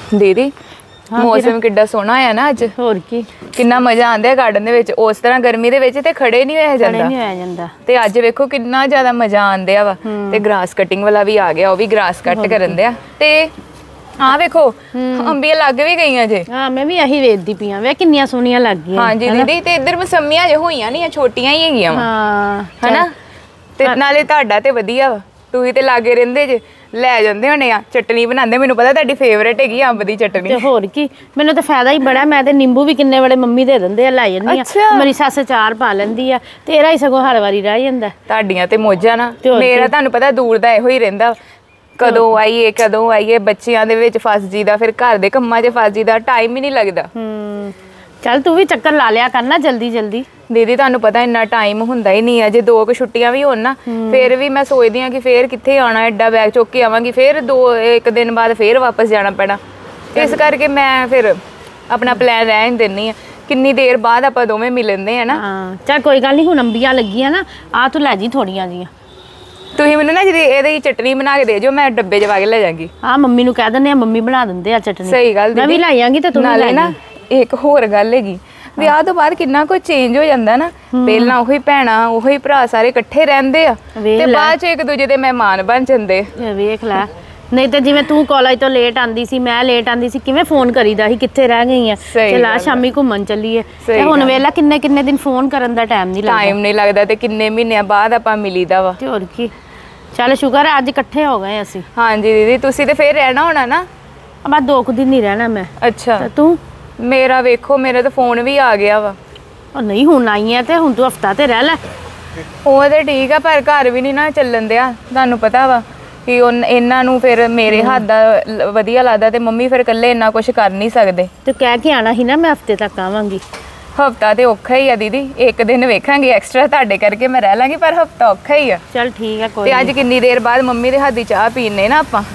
ਦੀਦੀ ਮੌਸਮ ਕਿੱਡਾ ਸੋਹਣਾ ਆ ਨਾ ਅੱਜ। ਹੋਰ ਕੀ ਕਿੰਨਾ ਮਜ਼ਾ ਆਂਦਾ ਗਾਰਡਨ ਦੇ ਵਿੱਚ। ਉਸ ਤਰ੍ਹਾਂ ਗਰਮੀ ਦੇ ਵਿੱਚ ਤੇ ਖੜੇ ਨਹੀਂ ਹੋਇਆ ਜਾਂਦਾ ਤੇ ਅੱਜ ਵੇਖੋ ਕਿੰਨਾ ਜ਼ਿਆਦਾ ਮਜ਼ਾ ਆਂਦਿਆ ਵਾ। ਤੇ ਗ੍ਰਾਸ ਕਟਿੰਗ ਵਾਲਾ ਵੀ ਆ ਗਿਆ, ਉਹ ਵੀ ਗ੍ਰਾਸ ਕੱਟ ਕਰਨ ਦਿਆ। ਤੇ ਆਹ ਵੇਖੋ ਅੰਬੀਆਂ ਲੱਗ ਵੀ ਗਈਆਂ ਜੇ। ਹਾਂ ਮੈਂ ਵੀ ਇਹੀ ਵੇਖਦੀ ਪਈ ਆ, ਵੇ ਕਿੰਨੀਆਂ ਸੋਹਣੀਆਂ ਲੱਗ ਗਈਆਂ। ਹਾਂਜੀ ਦੀਦੀ ਤੇ ਇੱਧਰ ਮਸੰਮੀਆਂ ਜੇ ਹੋਈਆਂ ਨਹੀਂ, ਛੋਟੀਆਂ ਹੀ ਹੈਗੀਆਂ ਵਾ। ਹਾਂ ਹਨਾ ਤੇ ਨਾਲੇ ਤੁਹਾਡਾ ਤੇ ਵਧੀਆ ਵਾ, ਤੁਸੀਂ ਤੇ ਲਾਗੇ ਰਹਿੰਦੇ ਜੇ, ਲੈ ਜਾਂਦੇ ਹੋਣੇ ਆ, ਚਟਨੀ ਬਣਾਉਂਦੇ। ਮੈਨੂੰ ਪਤਾ ਤੁਹਾਡੀ ਫੇਵਰੇਟ ਹੈਗੀ ਅੰਬ ਦੀ ਚਟਨੀ। ਤੇ ਹੋਰ ਕੀ, ਮੈਨੂੰ ਤਾਂ ਫਾਇਦਾ ਹੀ ਬੜਾ। ਮੈਂ ਤੇ ਨਿੰਬੂ ਵੀ ਕਿੰਨੇ ਵੇਲੇ ਮੰਮੀ ਦੇ ਦਿੰਦੇ ਆ, ਲੈ ਜਾਂਦੀ ਆ। ਮੇਰੀ ਸੱਸ ਚਾਰ ਪਾ ਲੈਂਦੀ ਆ, ਤੇਰਾ ਹੀ ਸਗੋਂ ਹਰ ਵਾਰੀ ਰਹਿ ਜਾਂਦਾ। ਤੁਹਾਡੀਆਂ ਤੇ ਮੋਜਾਂ ਨਾ, ਮੇਰਾ ਤੁਹਾਨੂੰ ਪਤਾ ਦੂਰ ਦਾ ਇਹੋ ਹੀ ਰਹਿੰਦਾ, ਕਦੋਂ ਆਈਏ ਬੱਚਿਆਂ ਦੇ ਵਿੱਚ ਫਸ ਜੀਦਾ, ਫਿਰ ਘਰ ਦੇ ਕੰਮਾਂ 'ਚ ਫਸ ਜੀਦਾ, ਟਾਈਮ ਹੀ ਨਹੀਂ ਲੱਗਦਾ। ਚੱਲ ਤੂੰ ਵੀ ਚੱਕਰ ਲਾ ਲਿਆ ਕਰਨਾ ਜਲਦੀ ਜਲਦੀ। ਦੀਦੀ ਤੁਹਾਨੂੰ ਪਤਾ ਇੰਨਾ ਟਾਈਮ ਹੁੰਦਾ ਹੀ ਨਹੀਂ ਆ। ਜੇ 2 ਕੁ ਛੁੱਟੀਆਂ ਵੀ ਹੋਣ ਨਾ, ਫਿਰ ਵੀ ਮੈਂ ਸੋਚਦੀ ਆ ਕਿ ਫੇਰ ਕਿੱਥੇ ਆਉਣਾ, ਐਡਾ ਬੈਗ ਚੁੱਕ ਕੇ ਆਵਾਂਗੀ, ਫਿਰ 1 ਦਿਨ ਬਾਅਦ ਫੇਰ ਵਾਪਸ ਜਾਣਾ ਪੈਣਾ। ਇਸ ਕਰਕੇ ਮੈਂ ਫਿਰ ਆਪਣਾ ਪਲਾਨ ਰਹਿਣ ਦਿੰਦੀ ਆ। ਕਿੰਨੀ ਦੇਰ ਬਾਅਦ ਆਪਾਂ ਦੋਵੇਂ ਮਿਲਦੇ ਆ ਨਾ। ਹਾਂ ਚੱਲ ਕੋਈ ਗੱਲ ਨਹੀਂ, ਹੁਣ ਅੰਬੀਆਂ ਲੱਗੀਆਂ ਨਾ, ਆ ਤੂੰ ਲੈ ਜੀ ਥੋੜੀਆਂ ਜੀਆਂ। ਤੁਸੀਂ ਮੈਨੂੰ ਨਾ ਜਿਹੜੀ ਇਹਦੀ ਚਟਨੀ ਬਣਾ ਕੇ ਦੇ ਜੋ, ਮੈਂ ਡੱਬੇ 'ਚ ਪਾ ਕੇ ਲੈ ਜਾਵਾਂਗੀ। ਹਾਂ ਮੰਮੀ ਨੂੰ ਕਹਿ ਦਿੰਦੇ ਆ, ਮੰਮੀ ਬਣਾ ਦਿੰਦੇ ਆ ਚਟਨੀ। ਸਹੀ ਗੱਲ ਮੈਂ ਵੀ ਲੈ ਆਵਾਂਗੀ ਤੇ ਤੂੰ ਵੀ ਲੈ ਨਾ। ਇੱਕ ਹੋਰ ਗੱਲ ਹੈਗੀ, ਵਿਆਹ ਤੋਂ ਬਾਅਦ ਕਿੰਨਾ ਕੁਝ ਚੇਂਜ ਹੋ ਜਾਂਦਾ ਨਾ। ਪਹਿਲਾਂ ਉਹੀ ਭੈਣਾਂ ਉਹੀ ਭਰਾ ਸਾਰੇ ਇਕੱਠੇ ਰਹਿੰਦੇ ਆ, ਤੇ ਬਾਅਦ 'ਚ ਇੱਕ ਦੂਜੇ ਦੇ ਮਹਿਮਾਨ ਬਣ ਜਾਂਦੇ। ਵੇਖ ਲੈ, ਨਹੀਂ ਤੇ ਜਿਵੇਂ ਤੂੰ ਕਾਲਜ ਤੋਂ ਲੇਟ ਆਂਦੀ ਸੀ, ਮੈਂ ਲੇਟ ਆਂਦੀ ਸੀ, ਕਿਵੇਂ ਫੋਨ ਕਰੀਦਾ ਸੀ, ਕਿੱਥੇ ਰਹਿ ਗਈ ਆ, ਚਲਾ ਸ਼ਾਮੀ ਘੁੰਮਣ ਚੱਲੀਏ। ਤੇ ਹੁਣ ਵੇਲਾ ਕਿੰਨੇ ਦਿਨ ਫੋਨ ਕਰਨ ਦਾ ਟਾਈਮ ਨਹੀਂ ਲੱਗਦਾ ਤੇ ਕਿੰਨੇ ਮਹੀਨਿਆਂ ਬਾਅਦ ਆਪਾਂ ਮਿਲੀਦਾ ਵਾ। ਤੇ ਹੋਰ ਕੀ, ਚੱਲ ਸ਼ੁਕਰ ਹੈ ਅੱਜ ਇਕੱਠੇ ਹੋ ਗਏ ਅਸੀਂ। ਹਾਂਜੀ ਦੀਦੀ ਤੁਸੀਂ ਤੇ ਫੇਰ ਰਹਿਣਾ ਹੋਣਾ ਨਾ। ਬਸ 2 ਕੁ ਦਿਨ ਹੀ ਰਹਿਣਾ ਮੈਂ। ਅੱਛਾ ਤੂੰ? ਮੇਰਾ ਵੇਖੋ, ਮੇਰਾ ਤਾਂ ਫੋਨ ਵੀ ਆ ਗਿਆ ਵਾ। ਉਹ ਨਹੀਂ ਹੁਣ ਆਈ ਹੈ ਤੇ ਹੁਣ ਤੂੰ ਹਫਤਾ ਤੇ ਰਹਿ ਲੈ। ਉਹ ਤੇ ਠੀਕ ਆ, ਪਰ ਘਰ ਵੀ ਨਹੀਂ ਨਾ ਚੱਲਣ ਦਿਆ। ਤੁਹਾਨੂੰ ਪਤਾ ਵਾ ਕਿ ਇਹਨਾਂ ਨੂੰ ਫਿਰ ਮੇਰੇ ਹੱਥ ਦਾ ਵਧੀਆ ਲੱਗਦਾ, ਤੇ ਮੰਮੀ ਫਿਰ ਇਕੱਲੇ ਇੰਨਾ ਕੁਝ ਕਰ ਨਹੀਂ ਸਕਦੇ। ਤੇ ਕਹਿ ਕੇ ਆਣਾ ਸੀ ਨਾ ਮੈਂ ਹਫਤੇ ਤੱਕ ਆਵਾਂਗੀ। ਹਫਤਾ ਤੇ ਔਖਾ ਹੀ ਆ ਦੀਦੀ, 1 ਦਿਨ ਵੇਖਾਂਗੇ ਐਕਸਟਰਾ ਤੁਹਾਡੇ ਕਰਕੇ ਮੈਂ ਰਹਿ ਲਾਂਗੀ, ਪਰ ਹਫਤਾ ਔਖਾ ਹੀ ਆ। ਚੱਲ ਠੀਕ ਆ ਕੋਈ। ਤੇ ਅੱਜ ਕਿੰਨੀ ਦੇਰ ਬਾਅਦ ਮੰਮੀ ਦੇ ਹੱਥ ਦੀ ਚਾਹ ਪੀਨੇ ਨਾ ਆਪਾਂ।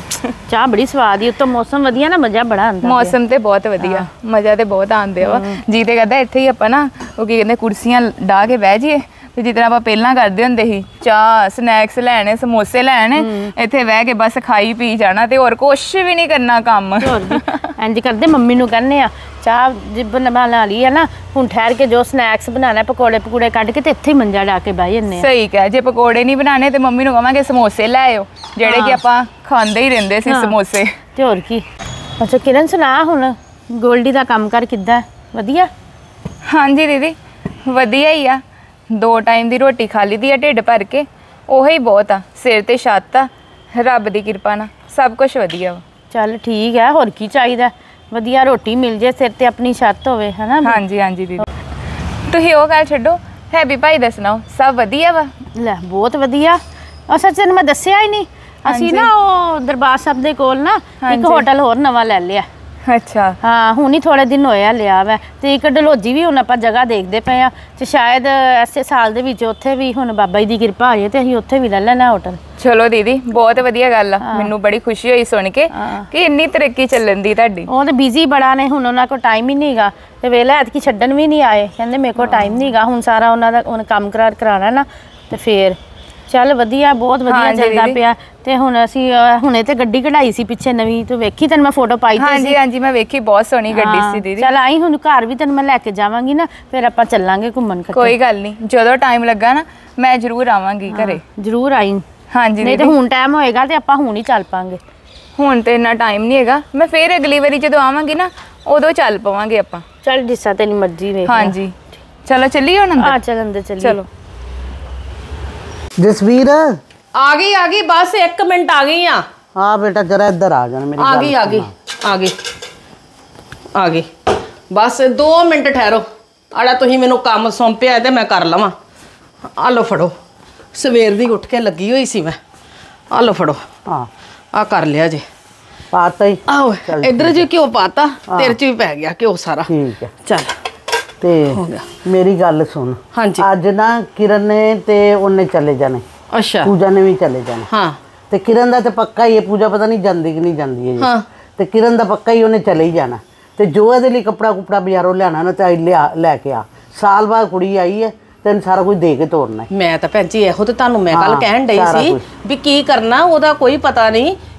ਚਾਹ ਬੜੀ ਸਵਾਦ ਹੀ, ਉੱਤੋਂ ਮੌਸਮ ਵਧੀਆ ਨਾ, ਮਜ਼ਾ ਬੜਾ ਆਉਂਦਾ। ਮੌਸਮ ਤੇ ਬਹੁਤ ਵਧੀਆ, ਮਜ਼ਾ ਤੇ ਬਹੁਤ ਆਉਂਦੇ ਵਾ। ਜੀ ਤੇ ਕਰਦਾ ਇੱਥੇ ਹੀ ਆਪਾਂ ਨਾ, ਉਹ ਕੀ ਕਹਿੰਦੇ, ਕੁਰਸੀਆਂ ਢਾ ਕੇ ਬਹਿ ਜਾਈਏ, ਤੇ ਜਿਸ ਤਰ੍ਹਾਂ ਆਪਾਂ ਪਹਿਲਾਂ ਕਰਦੇ ਹੁੰਦੇ ਸੀ, ਚਾਹ ਸਨੈਕਸ ਲੈਣੇ, ਸਮੋਸੇ ਲੈਣੇ, ਇੱਥੇ ਬਹਿ ਕੇ ਬਸ ਖਾਈ ਪੀ ਜਾਣਾ, ਤੇ ਹੋਰ ਕੁਛ ਵੀ ਨਹੀਂ ਕਰਨਾ ਕੰਮ। ਇੰਝ ਕਰਦੇ, ਮੰਮੀ ਨੂੰ ਕਹਿੰਦੇ ਆ ਚਾਹ ਬਣਾ ਲਈ ਹੈ ਨਾ, ਹੁਣ ਠਹਿਰ ਕੇ ਜੋ ਸਨੈਕਸ ਬਣਾਉਣਾ, ਪਕੌੜੇ ਕੱਢ ਕੇ ਤੇ ਇੱਥੇ ਹੀ ਮੰਜਾ ਡਾ ਕੇ ਬਹਿ ਜੰਨੇ। ਸਹੀ ਕਹਿ, ਜੇ ਪਕੌੜੇ ਨਹੀਂ ਬਣਾਣੇ ਤੇ ਮੰਮੀ ਨੂੰ ਕਹਾਂਗੇ ਸਮੋਸੇ ਲੈ ਆਇਓ, ਜਿਹੜੇ ਕਿ ਆਪਾਂ ਖਾਂਦੇ ਹੀ ਰਹਿੰਦੇ ਸੀ ਸਮੋਸੇ। ਤੇ ਹੋਰ ਕੀ। ਅੱਛਾ ਕਿਰਨ ਸੁਣਾ, ਹੁਣ ਗੋਲਡੀ ਦਾ ਕੰਮ ਕਰ ਕਿੱਦਾਂ? ਵਧੀਆ? ਹਾਂਜੀ ਦੀਦੀ ਵਧੀਆ ਹੀ ਆ। 2 ਟਾਈਮ ਦੀ ਰੋਟੀ ਖਾ ਲਈ ਦੀ ਆ ਢਿੱਡ ਭਰ ਕੇ, ਉਹੀ ਬਹੁਤ ਆ। ਸਿਰ ਤੇ ਛੱਤ ਆ, ਰੱਬ ਦੀ ਕਿਰਪਾ ਨਾਲ ਸਭ ਕੁਝ ਵਧੀਆ ਵਾ। ਚੱਲ ਠੀਕ ਹੈ, ਹੋਰ ਕੀ ਚਾਹੀਦਾ। ਵਧੀਆ ਰੋਟੀ ਮਿਲ ਜੇ, ਸਿਰ ਤੇ ਆਪਣੀ ਛੱਤ ਹੋਵੇ, ਹਨਾ। ਹਾਂਜੀ ਹਾਂਜੀ ਦੀਦੀ, ਤੁਸੀਂ ਉਹ ਗੱਲ ਛੱਡੋ, ਹੈਪੀ ਭਾਈ ਦਾ ਸੁਣਾਓ, ਸਭ ਵਧੀਆ ਵਾ? ਲੈ ਬਹੁਤ ਵਧੀਆ। ਅਸਲ 'ਚ ਤੈਨੂੰ ਮੈਂ ਦੱਸਿਆ ਹੀ ਨਹੀਂ, ਅਸੀਂ ਨਾ ਉਹ ਦਰਬਾਰ ਸਾਹਿਬ ਦੇ ਕੋਲ ਨਾ ਇੱਕ ਹੋਟਲ ਹੋਰ ਨਵਾਂ ਲੈ ਲਿਆ। ਅੱਛਾ ਹਾਂ, ਹੁਣ ਹੀ ਥੋੜੇ ਦਿਨ ਹੋਏ ਆ ਲਿਆ ਵਾ। ਤੇ ਇੱਕ ਡਲਹੌਜੀ ਵੀ ਹੁਣ ਆਪਾਂ ਜਗ੍ਹਾ ਦੇਖਦੇ ਪਏ ਆ, ਤੇ ਸ਼ਾਇਦ ਐਸੇ ਸਾਲ ਦੇ ਵਿੱਚ ਉੱਥੇ ਵੀ ਹੁਣ ਬਾਬਾ ਜੀ ਦੀ ਕਿਰਪਾ ਹੋ ਜਾਏ ਤੇ ਅਸੀਂ ਉੱਥੇ ਵੀ ਲੈ ਲੈਣਾ ਹੋਟਲ। ਚਲੋ ਦੀਦੀ ਬਹੁਤ ਵਧੀਆ ਗੱਲ ਆ, ਮੈਨੂੰ ਬੜੀ ਖੁਸ਼ੀ ਹੋਈ ਸੁਣ ਕੇ ਕਿ ਇੰਨੀ ਤਰੱਕੀ ਚੱਲਣ ਦੀ ਤੁਹਾਡੀ। ਉਹ ਤੇ ਬਿਜ਼ੀ ਬੜਾ ਨੇ, ਹੁਣ ਉਹਨਾਂ ਕੋਲ ਟਾਈਮ ਹੀ ਨਹੀਂ ਹੈਗਾ, ਤੇ ਵੇਲਾ ਐਤਕੀ ਛੱਡਣ ਵੀ ਨਹੀਂ ਆਏ, ਕਹਿੰਦੇ ਮੇਰੇ ਕੋਲ ਟਾਈਮ ਨਹੀਂ ਹੈਗਾ। ਹੁਣ ਸਾਰਾ ਉਹਨਾਂ ਦਾ ਹੁਣ ਕੰਮ ਕਰਾਉਣਾ ਨਾ, ਤੇ ਫੇਰ ਚੱਲ ਵਧੀਆ, ਬਹੁਤ ਵਧੀਆ ਚੱਲਦਾ ਪਿਆ। ਤੇ ਹੁਣ ਅਸੀਂ ਹੁਣੇ ਤੇ ਗੱਡੀ ਕਢਾਈ ਸੀ ਪਿੱਛੇ ਨਵੀਂ, ਤੂੰ ਵੇਖੀ? ਤੈਨੂੰ ਮੈਂ ਫੋਟੋ ਪਾਈ ਤੇ ਸੀ। ਹਾਂਜੀ ਮੈਂ ਵੇਖੀ, ਬਹੁਤ ਸੋਹਣੀ ਗੱਡੀ ਸੀ ਦੀਦੀ। ਚੱਲ ਆਈ, ਹੁਣ ਘਰ ਵੀ ਤੈਨੂੰ ਮੈਂ ਲੈ ਕੇ ਜਾਵਾਂਗੀ ਨਾ, ਫਿਰ ਆਪਾਂ ਚੱਲਾਂਗੇ ਘੁੰਮਣ। ਕੋਈ ਗੱਲ ਨਹੀਂ, ਜਦੋਂ ਟਾਈਮ ਲੱਗਾ ਨਾ ਮੈਂ ਜ਼ਰੂਰ ਆਵਾਂਗੀ ਘਰੇ। ਜ਼ਰੂਰ ਆਈ। ਹਾਂਜੀ ਨਹੀਂ ਤੇ ਹੁਣ ਟਾਈਮ ਹੋਏਗਾ ਤੇ ਆਪਾਂ ਹੁਣ ਹੀ ਚੱਲ ਪਾਂਗੇ। ਹੁਣ ਤੇ ਇੰਨਾ ਟਾਈਮ ਨਹੀਂ ਹੈਗਾ, ਮੈਂ ਫੇਰ ਅਗਲੀ ਵਾਰੀ ਜਦੋਂ ਆਵਾਂਗੀ ਨਾ ਉਦੋਂ ਚੱਲ ਪਵਾਂਗੇ ਆਪਾਂ। ਚੱਲ ਜਿਸਾ ਤੇਰੀ ਮਰਜ਼ੀ ਵੇਖ। ਹਾਂਜੀ ਚਲੋ ਚੱਲੀਏ ਹੁਣ ਅੰਦਰ। ਚੱਲ ਅੰਦਰ ਚੱਲੀਏ। ਚਲੋ। जसवीर आ गई बस 1 मिनट आ गई। हाँ बेटा जरा इधर आ जाना मेरी। आ गई बस 2 मिनट ठहरो। आड़ा तुसीं मैनूं काम सौंपिया है ते मैं कर लवां। आ लो फड़ो, सवेर दी उठ के लगी हुई सी मैं। आ लो फड़ो। हाँ आ कर लिया जी। पाता ही आओ इधर जी घ्यो पाता, तेरे च भी पै गया घ्यो सारा। ठीक है चल ते मेरी गल सुन। हाँ जी। अज ना किरण ने ते उन्हें चले जाने। अच्छा। पूजा ने भी चले जाने। हाँ ते किरण दा ते पक्का ही है, पूजा पता नहीं जांदी कि नहीं जांदी है जी। हाँ। ते किरण दा पक्का ही उन्हें चले ही जाना। ते जो इहदे लई कपड़ा कुपड़ा बाजारों लियाना ना ते लैके आ। साल बाद कुड़ी आई है, तैਨੂੰ सारा कुछ दे के तोड़ना है। मैं तो भैन जी ਇਹੋ ਤੇ ਤੁਹਾਨੂੰ ਮੈਂ ਕੱਲ ਕਹਿਣ ਡਈ ਸੀ ਵੀ ਕੀ ਕਰਨਾ, ਉਹਦਾ ਕੋਈ ਪਤਾ ਨਹੀਂ